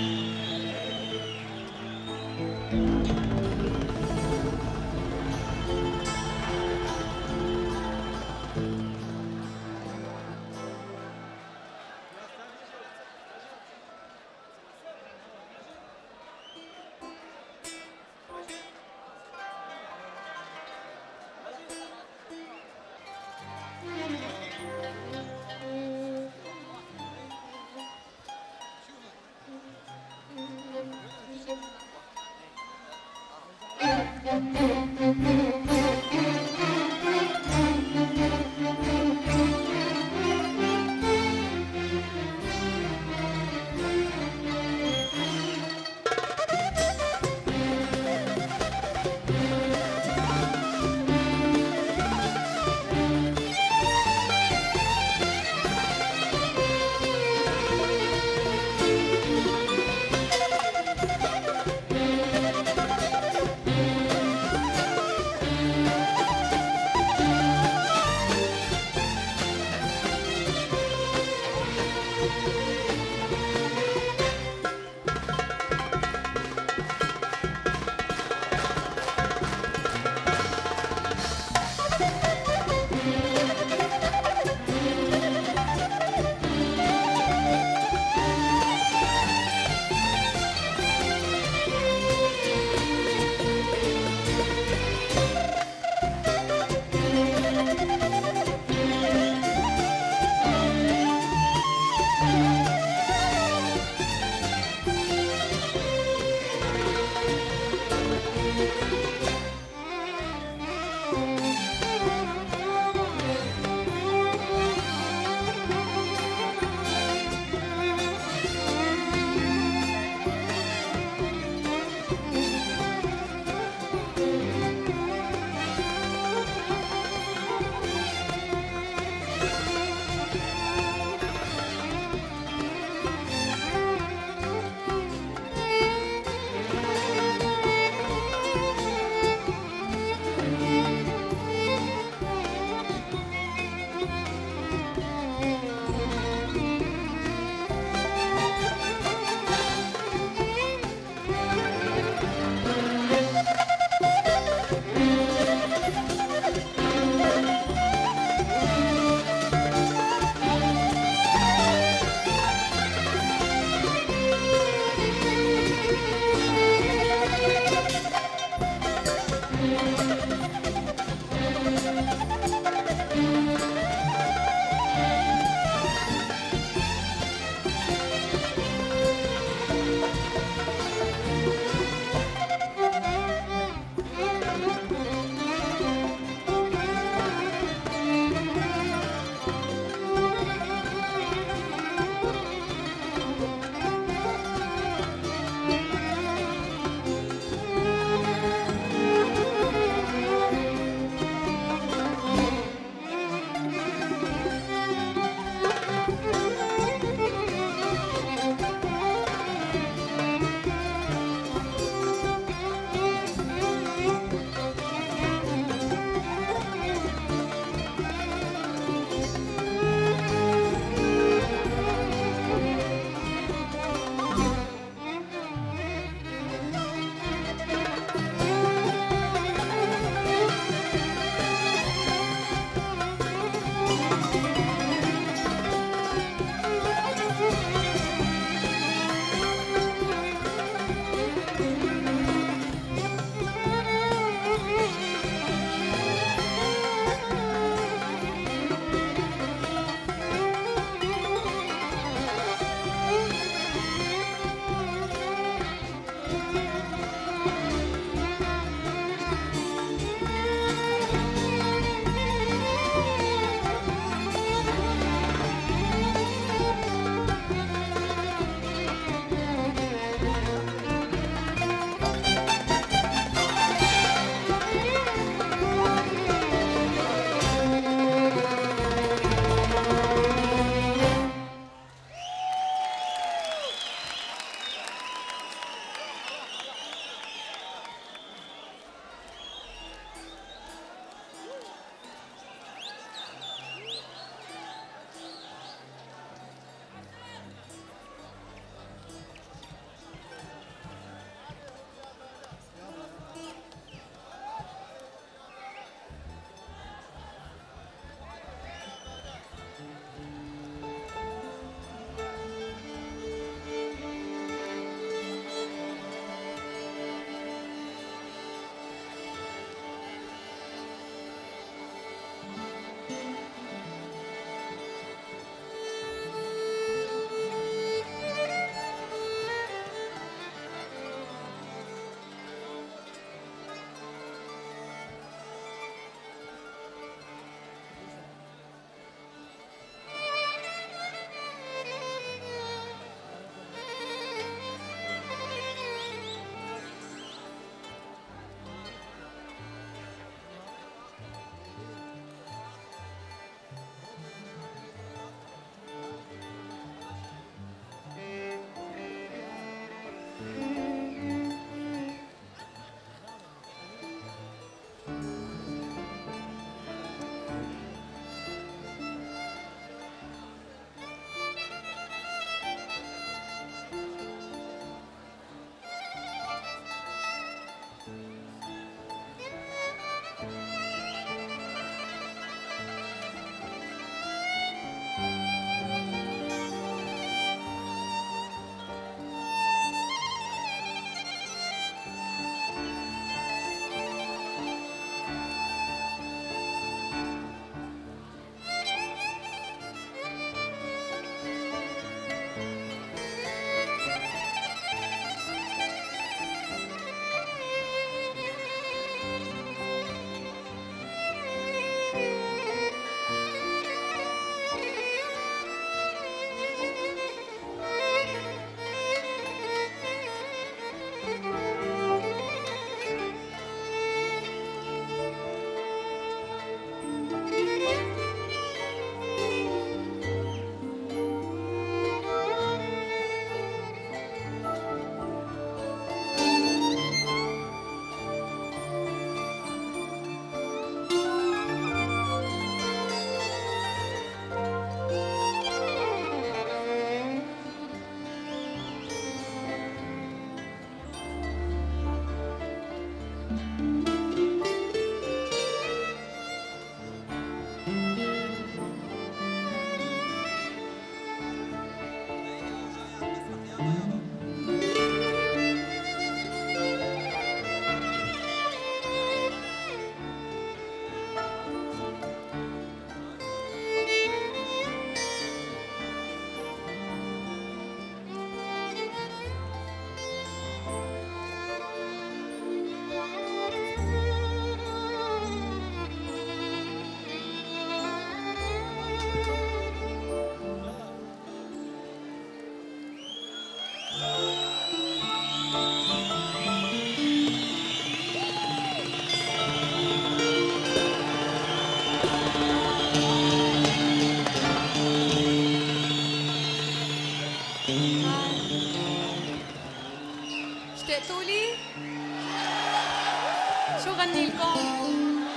شو غني لكم؟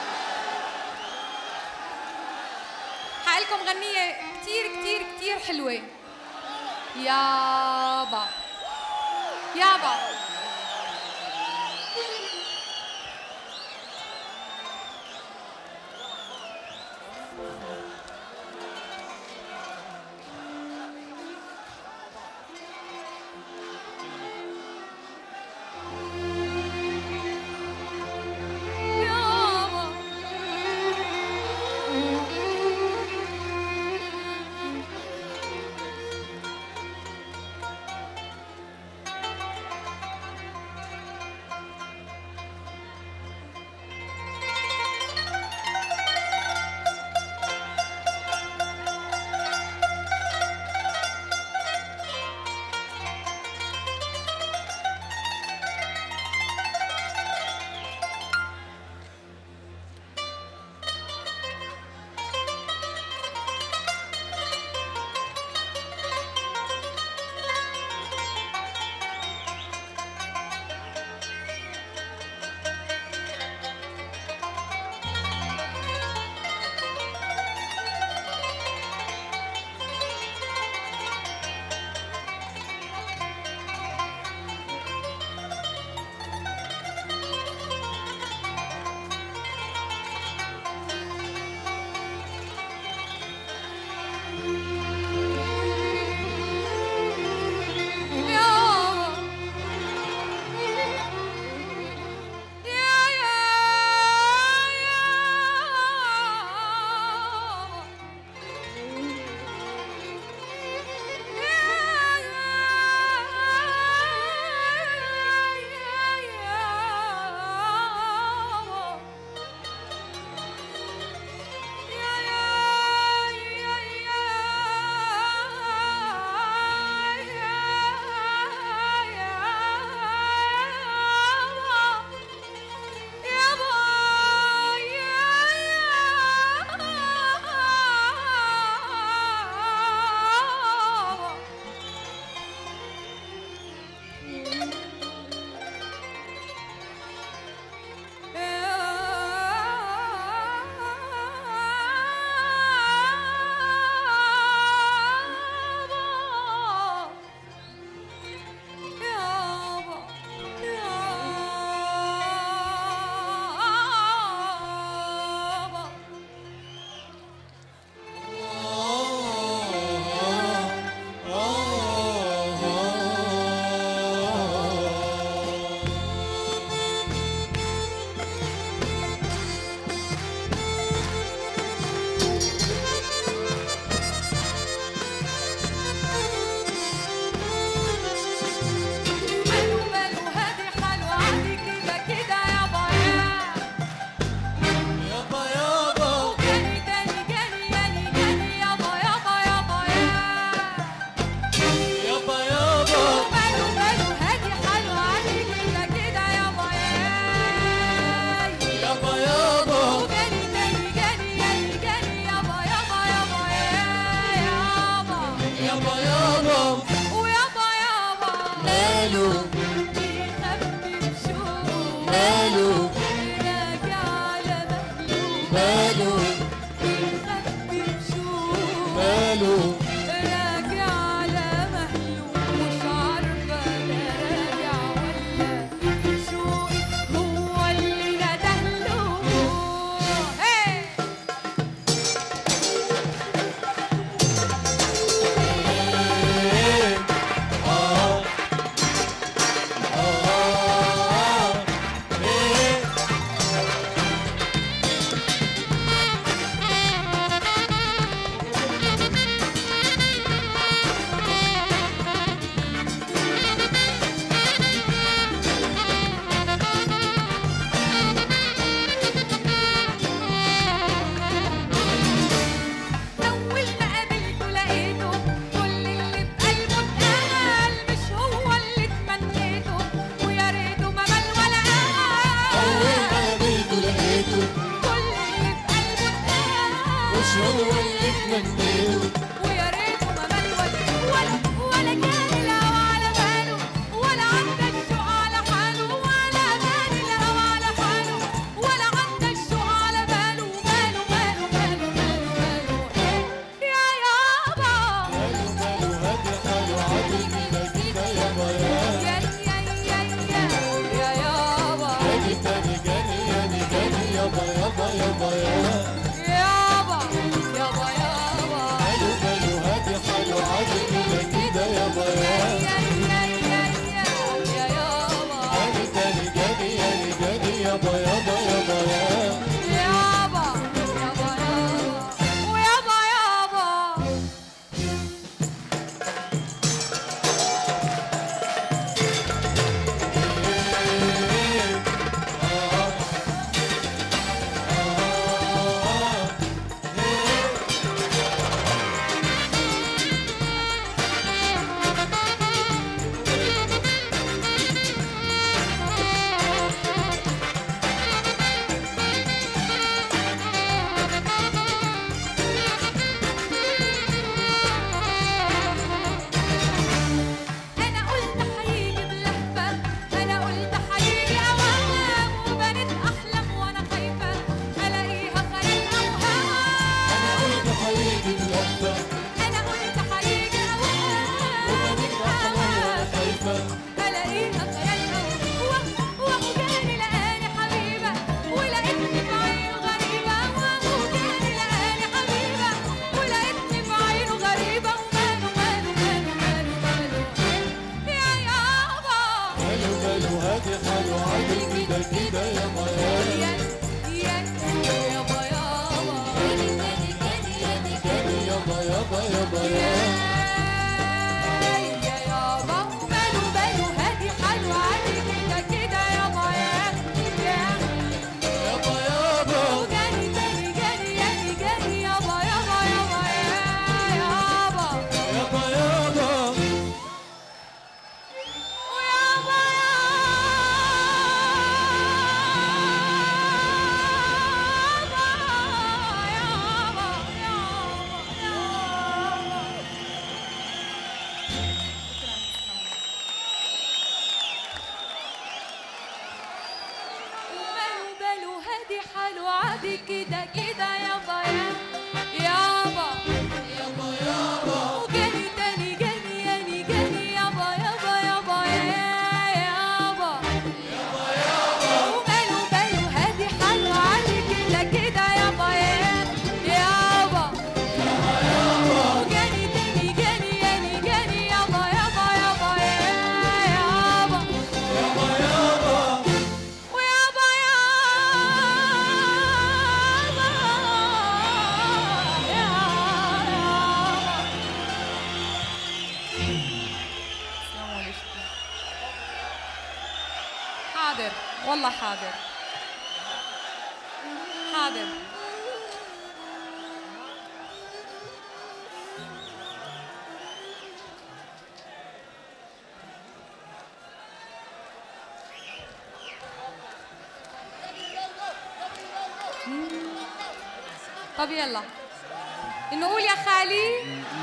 حقلكم غنية كتير كتير كتير حلوة. يابا يابا ولا عندك شو على حاله ولا غالي له على حاله كده كده يابا يابا يابا يابا كاني كاني كاني كاني كاني يابا يابا يابا يابا يا يابا ماله ماله هادي حاله عادي كده كده يابا يا يابا يابا وجاني تاني جاني جاني جاني يابا يابا يابا يا يابا يابا يابا ويابا يابا يابا يابا وماله باله هادي حاله عادي كده كده يابا يا يابا يابا يابا وجاني تاني جاني جاني جاني يابا يابا يابا يا يابا وماله باله هادي حاله عادي كده كده يابا يا يابا وجاني تاني جاني جاني جاني يابا يابا يابا يا يابا يابا يابا ويابا يابا يا يابا حاضر والله حاضر حاضر طب يلا نقول يا خالي.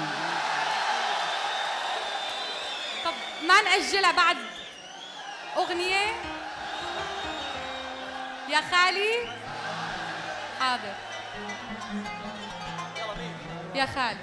طب ما نأجلها بعد أغنية يا خالي. حاضر يا خالي.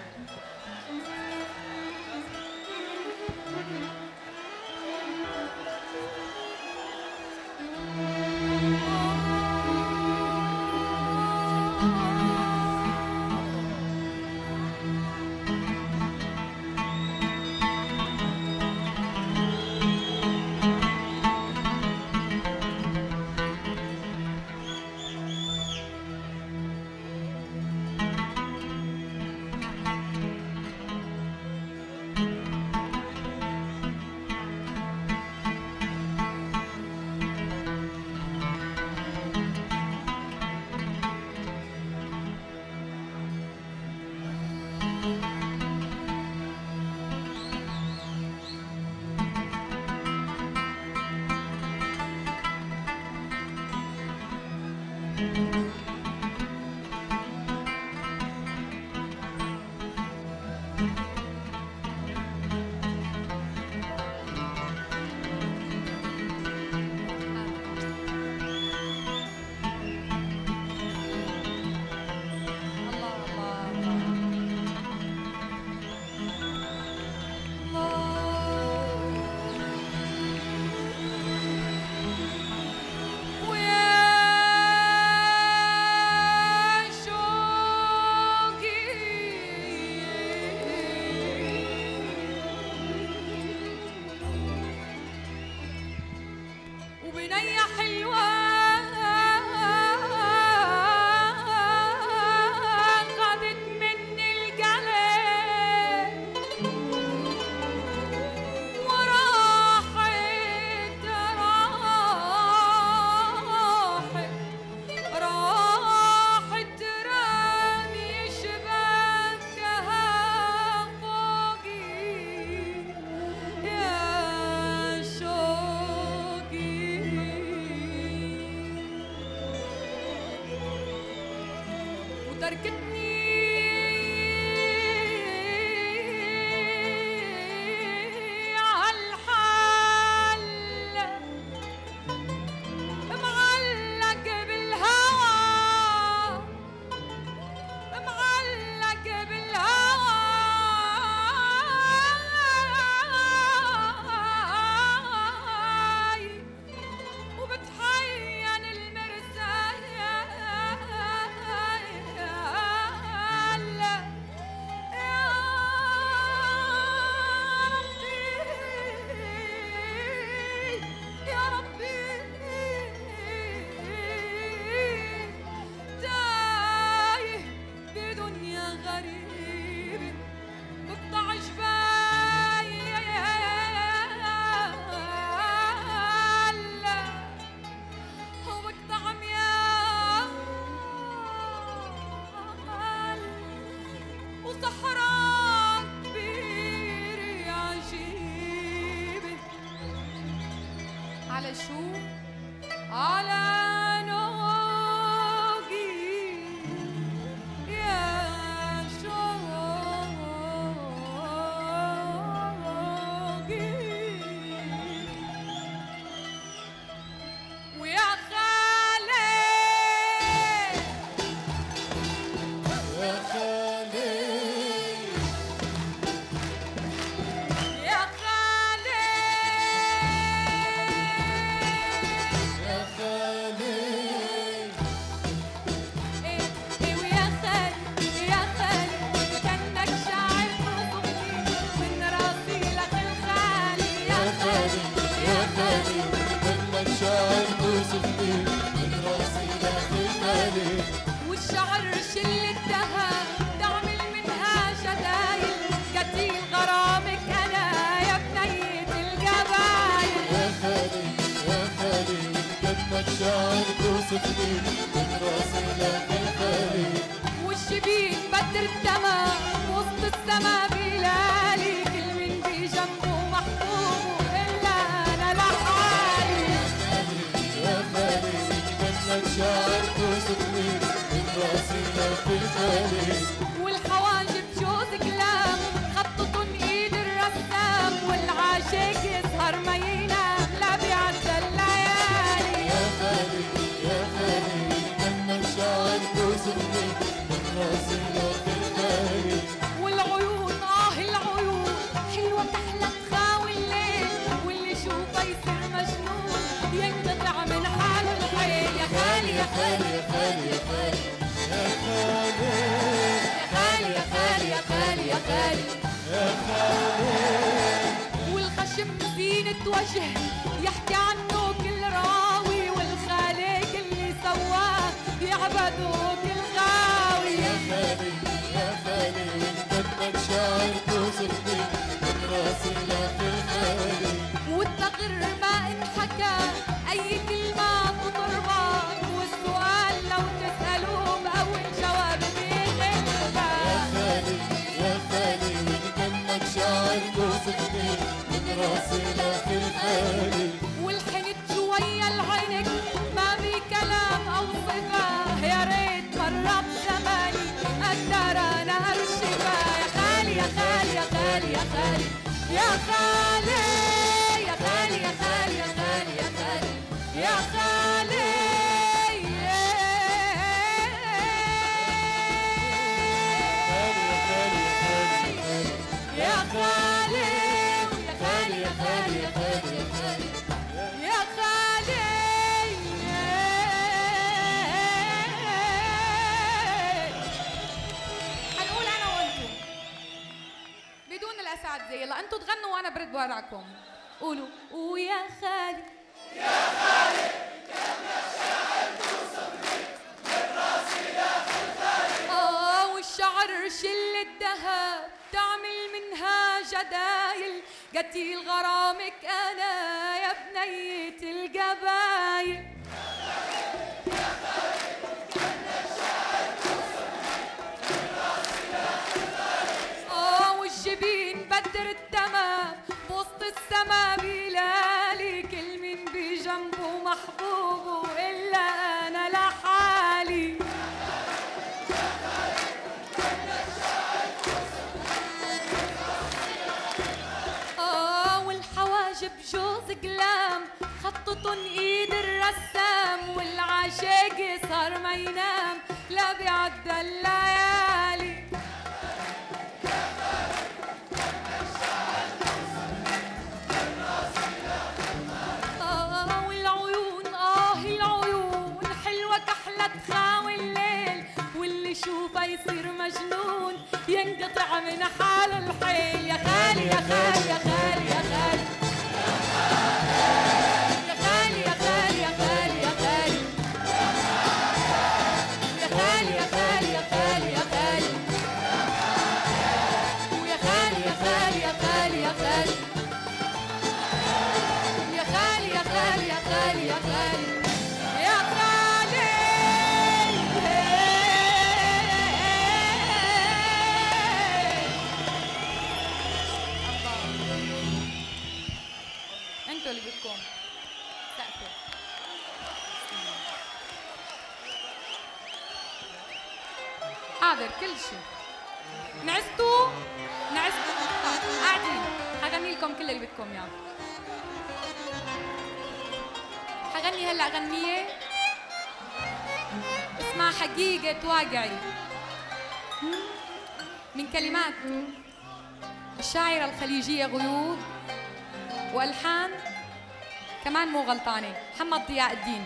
منك شاعر توصفني من راسي لخلخالي. والشبين بدر التمام وسط السما بلالي، كل من بجنبه محبوب إلا أنا لحالي. يا خالي منك شاعر توصفني من راسي لخلخالي. والحواجب جوز كلام خططن ايد الرسام، والعاشق يسهر ما ينام لا بيعدى الليالي. يا خالي يا خالي منك شاعر توصفني من راسي لخلخالي. والعيون اه العيون حلوة تحلى تخاوي الليل، واللي يشوفها يصير مجنون ينقطع من حاله الحيل. يا خالي يا خالي يا خالي يا خالي يا خالي يا خالي يا خالي يا خالي يا خالي. والخشم زينة وجه يحكي عنه كل راوي، والخالق اللي سواه يعبده كل غاوي. يا خالي يا خالي بدك شاعر توصفني من راسي لخلخالي. والتقر ما انحكى اي كلمة تطربك، والسؤال لو تسألوه بأول جواب بيخلبك. يا خالي يا خالي بدك شاعر توصفني من راسي لخلخالي. والحنت شوية العينك ما بي كلام اوصفها، يا ريت مرة بزماني اقدر انا ارشفها. يا خالي يا خالي يا خالي يا خالي يا خالي يا خالي يا خالي يا خالي يا خالي يا خالي يا خالي يا خالي يا خالي يا خالي يا خالي يا خالي. حنقول انا وانتم بدون الاساتذه، يلا انتم تغنوا وانا برد وراكم. قولوا ويا خالي يا خالي كأنك شاعر توصفني من راسي لخلخالي. اه والشعر شلة دهب تعمل منها جدايل، قتيل غرامك انا يا بنية القبايل. يا خالي كأنك شاعر توصفني من راسي لخلخالي. اه والجبين بدر التمام بوسط السما بلالي، كل من بجنبه محبوب إلا أنا لحالي. آه والحواجب جوز قلام خططن ايد الرسام، والعاشق صار ما ينام لا بيعدى الليالي. آه والعيون آه العيون حلوة كحلة تخاوي الليل، واللي يشوفها يصير مجنون ينقطع من حاله الحيل. يا خالي يا خالي يا خالي يا خالي يا خالي يا خالي يا خالي يا خالي يا خالي يا خالي يا خالي يا خالي ويا خالي يا خالي يا خالي يا خالي يا خالي يا خالي يا خالي يا خالي يا خالي. انتوا اللي بدكم سقفوا. حاضر كل شيء. نعستوا نعستوا قاعدين. حغني لكم كل اللي بدكم اياه. حغني هلا غنية اسمها حقيقة واقعي من كلمات الشاعرة الخليجية غيوض، والحان كمان مو غلطانة محمد ضياء الدين.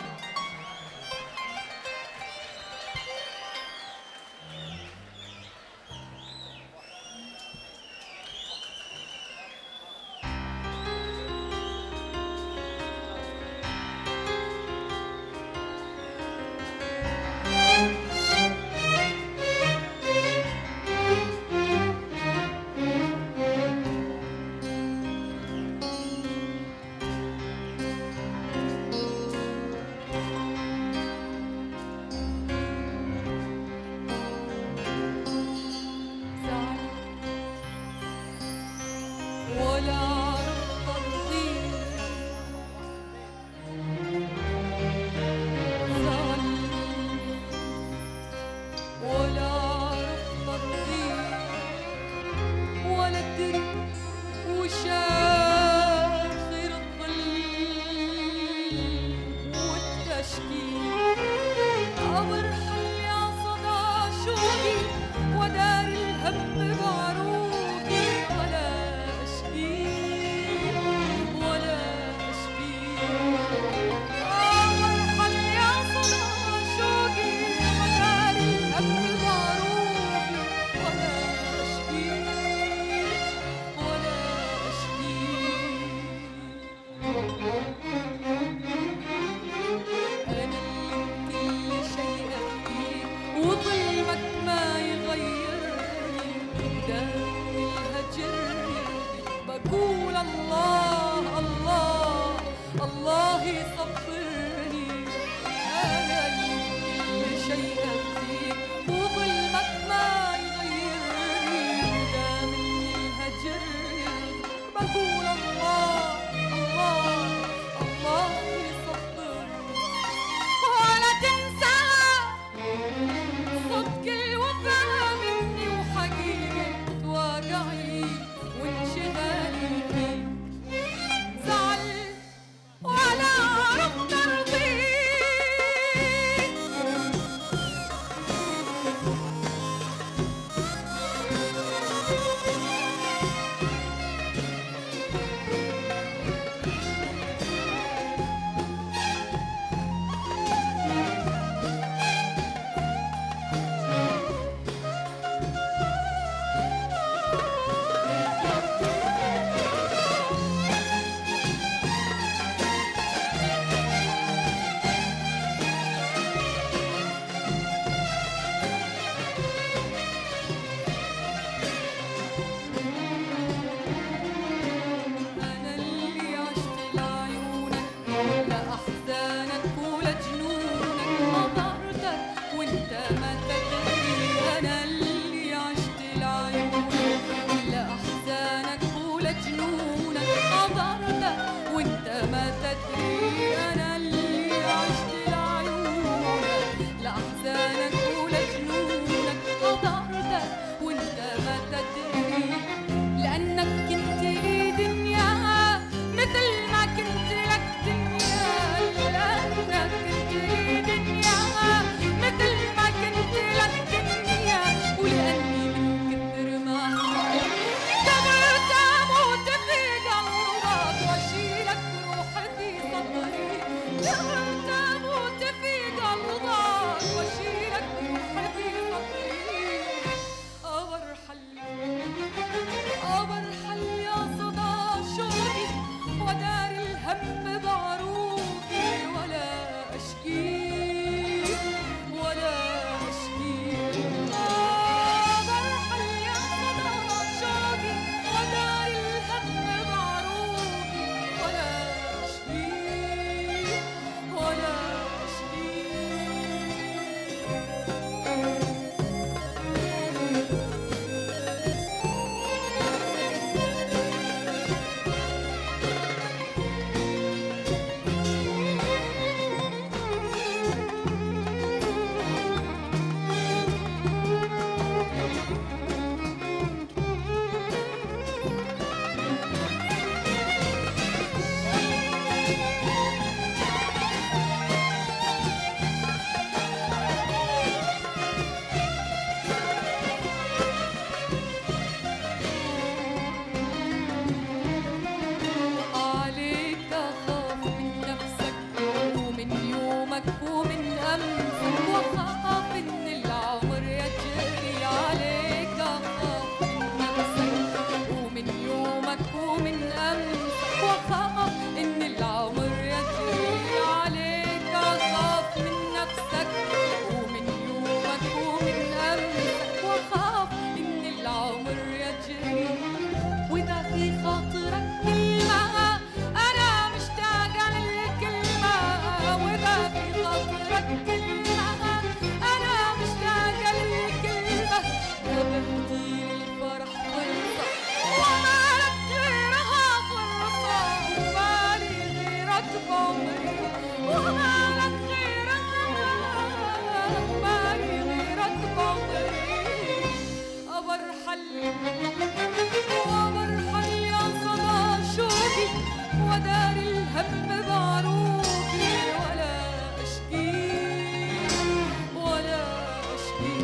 في خاطرك كلها، أنا مشتاقة للكلمة يا بهدي للفرح فرصة، وما لك غيرها فرصة، ومالي غيرك بعمري، وما لك غيرها، ومالي غيرك بعمري. أبرحل وأبرحل يا صدى شوقي، ودار الهم بعروقي، ولا أشكي ولا أشكي.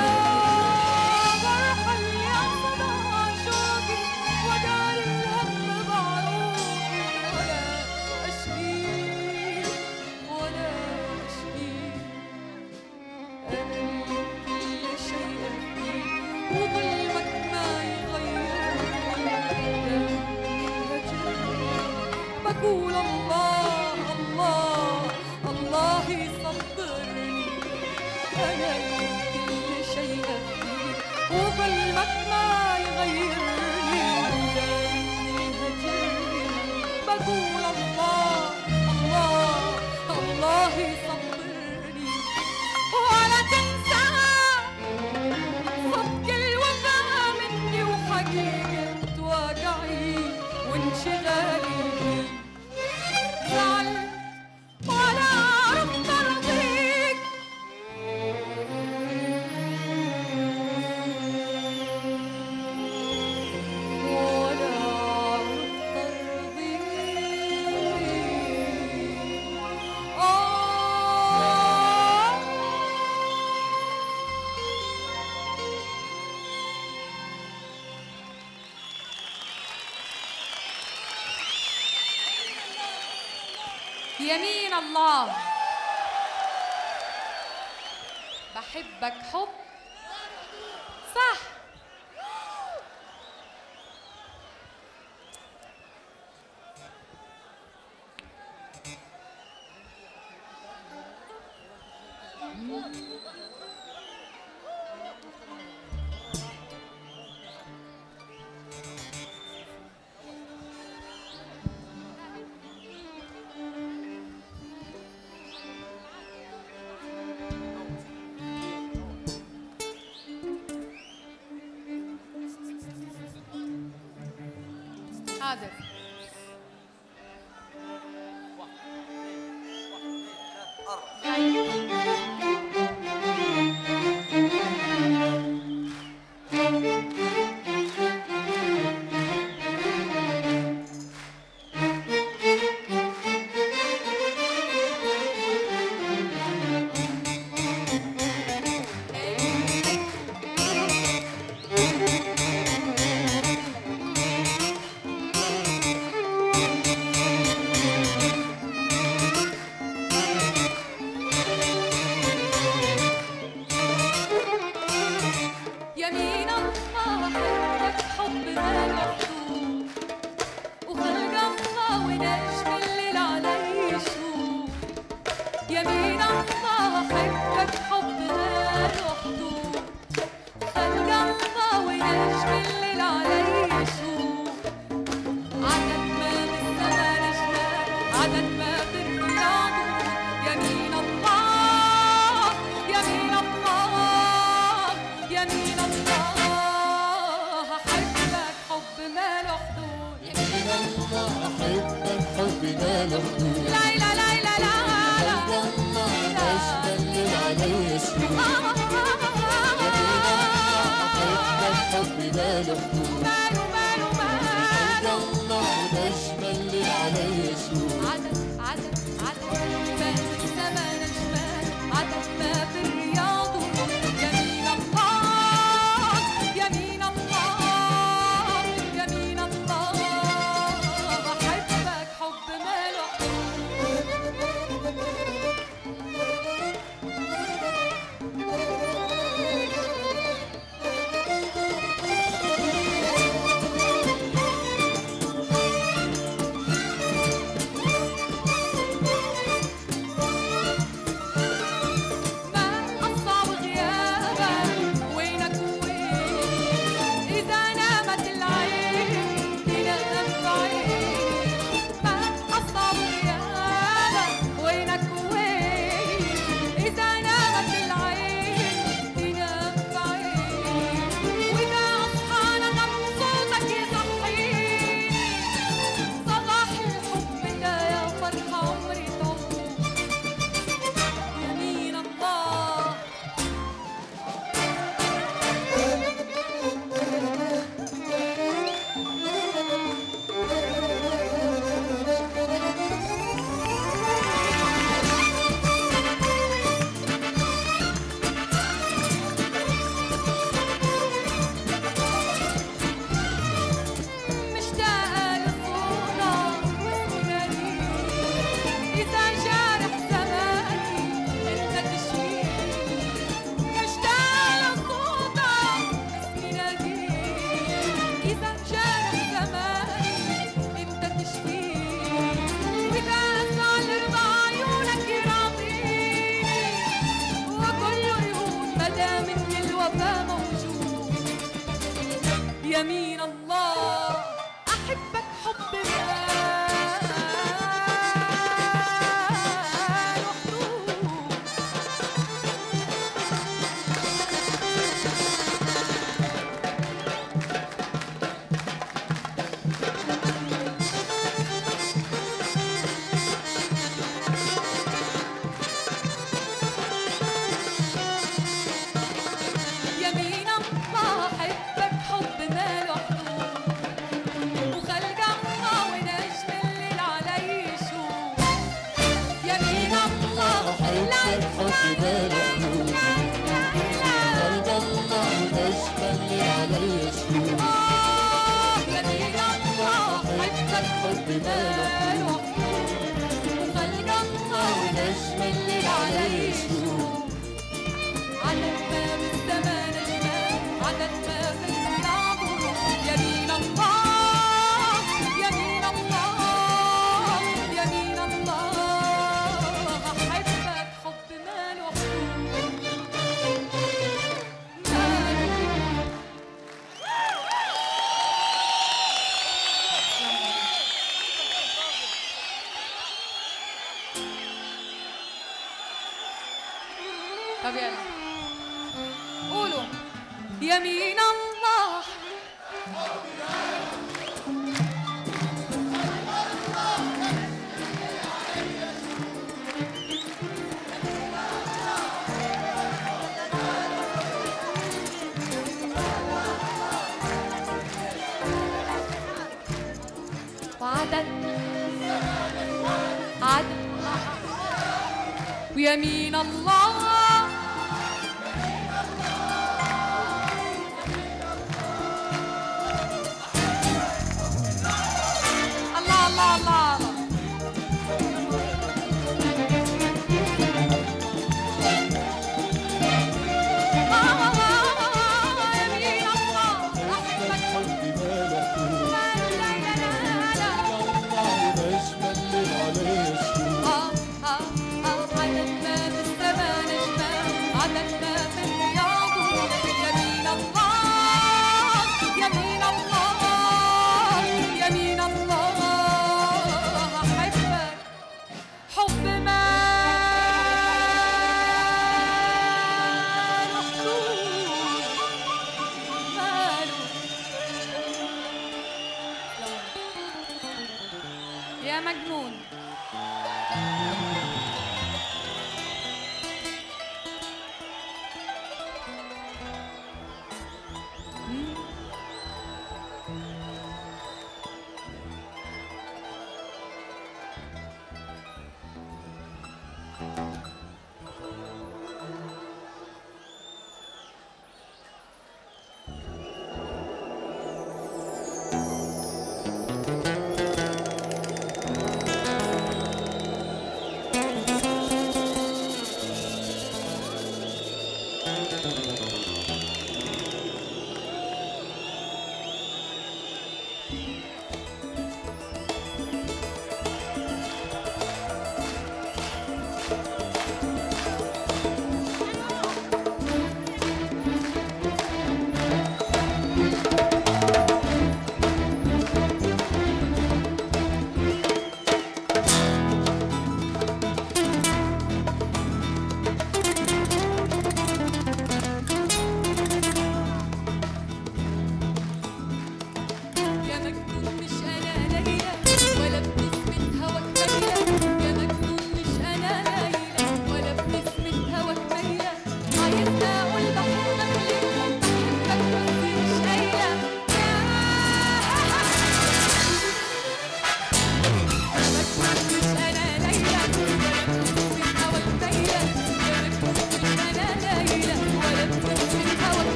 أبرحل يا صدى شوقي، ودار الهم بعروقي، ولا أشكي ولا أشكي. أنا اللي كل شيء فيه وظلمك ما يغيرني، بقول الله الله الله يصبرني. أنا اللي كل شيء فيه وظلمك ما يغيرني، بقول الله الله الله يصبرني. ولا تنسى صدق الوفا مني وحقيقة وجعي وانشغالي فيه. زعلت ولا عرفت ارضيك، ولا عرفت ارضيك. آه يمين الله بحبك حب صح. حاضر. حب ما له قلب الله نجمة اللي علي شهود يمين الله حبك حب ما له وخلق الله ونجمة اللي علي شهود عدد ما بالزمان أجمال عدد ما بالأيام يمين الله يمين الله يمين الله أحبك حب ما له حدود طب يلا قولوا يمين الله وعدد عدد ويمين الله الله الله الله يمين الله أحبك حب ما له لا لا لا لا الله نجمة اللي علي شهود آه آه آه عدد ما بالزمان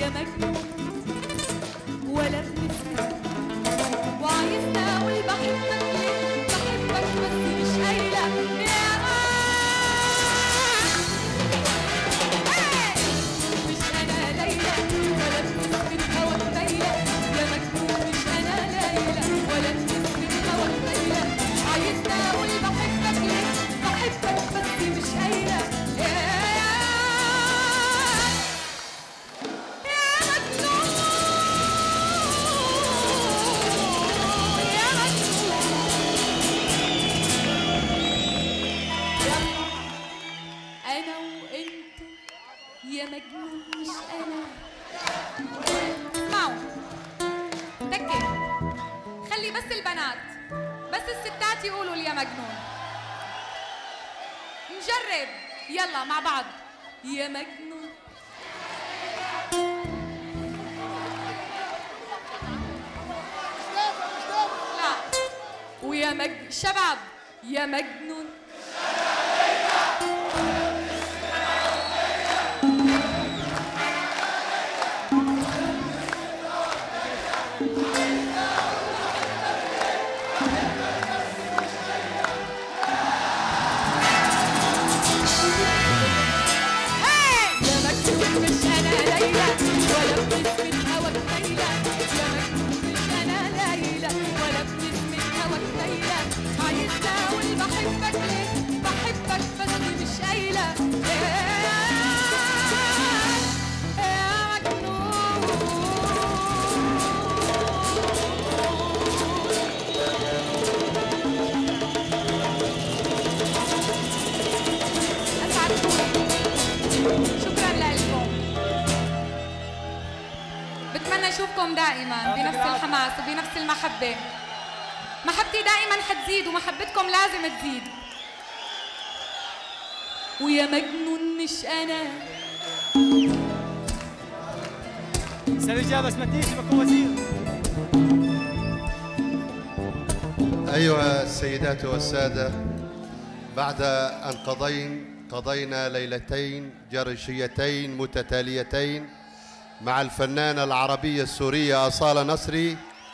يا مجنون ولا بتسكت وعايزني اقول بحبك ليه بحبك بس مش قايله يا مش انا ليلى ولا بتسكت هواك ليلى يا مجنون مش انا ليلى ولا بتسكت هواك ليلى عايزني اقول بحبك ليه بحبك بس مش قايله يا يا مجنون مش انا. اسمعوا دكي خلي بس البنات بس الستات يقولوا يا مجنون. نجرب يلا مع بعض يا مجنون. لا ويا مج شباب يا مجنون. بتمنى اشوفكم دائما بنفس الحماس وبنفس المحبه. محبتي دائما حتزيد ومحبتكم لازم تزيد. ويا مجنون مش انا. سالجة بس ما تيجي بكون وزير. أيها السيدات والسادة، بعد أن قضين قضينا ليلتين جرشيتين متتاليتين مع الفنانة العربية السورية أصالة نصري،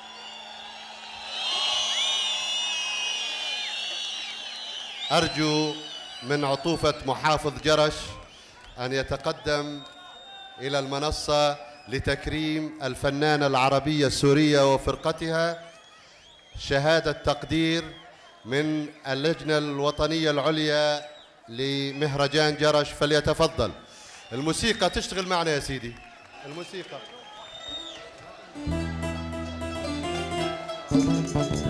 أرجو من عطوفة محافظ جرش أن يتقدم إلى المنصة لتكريم الفنانة العربية السورية وفرقتها شهادة تقدير من اللجنة الوطنية العليا لمهرجان جرش. فليتفضل. الموسيقى تشتغل معنا يا سيدي. الموسيقى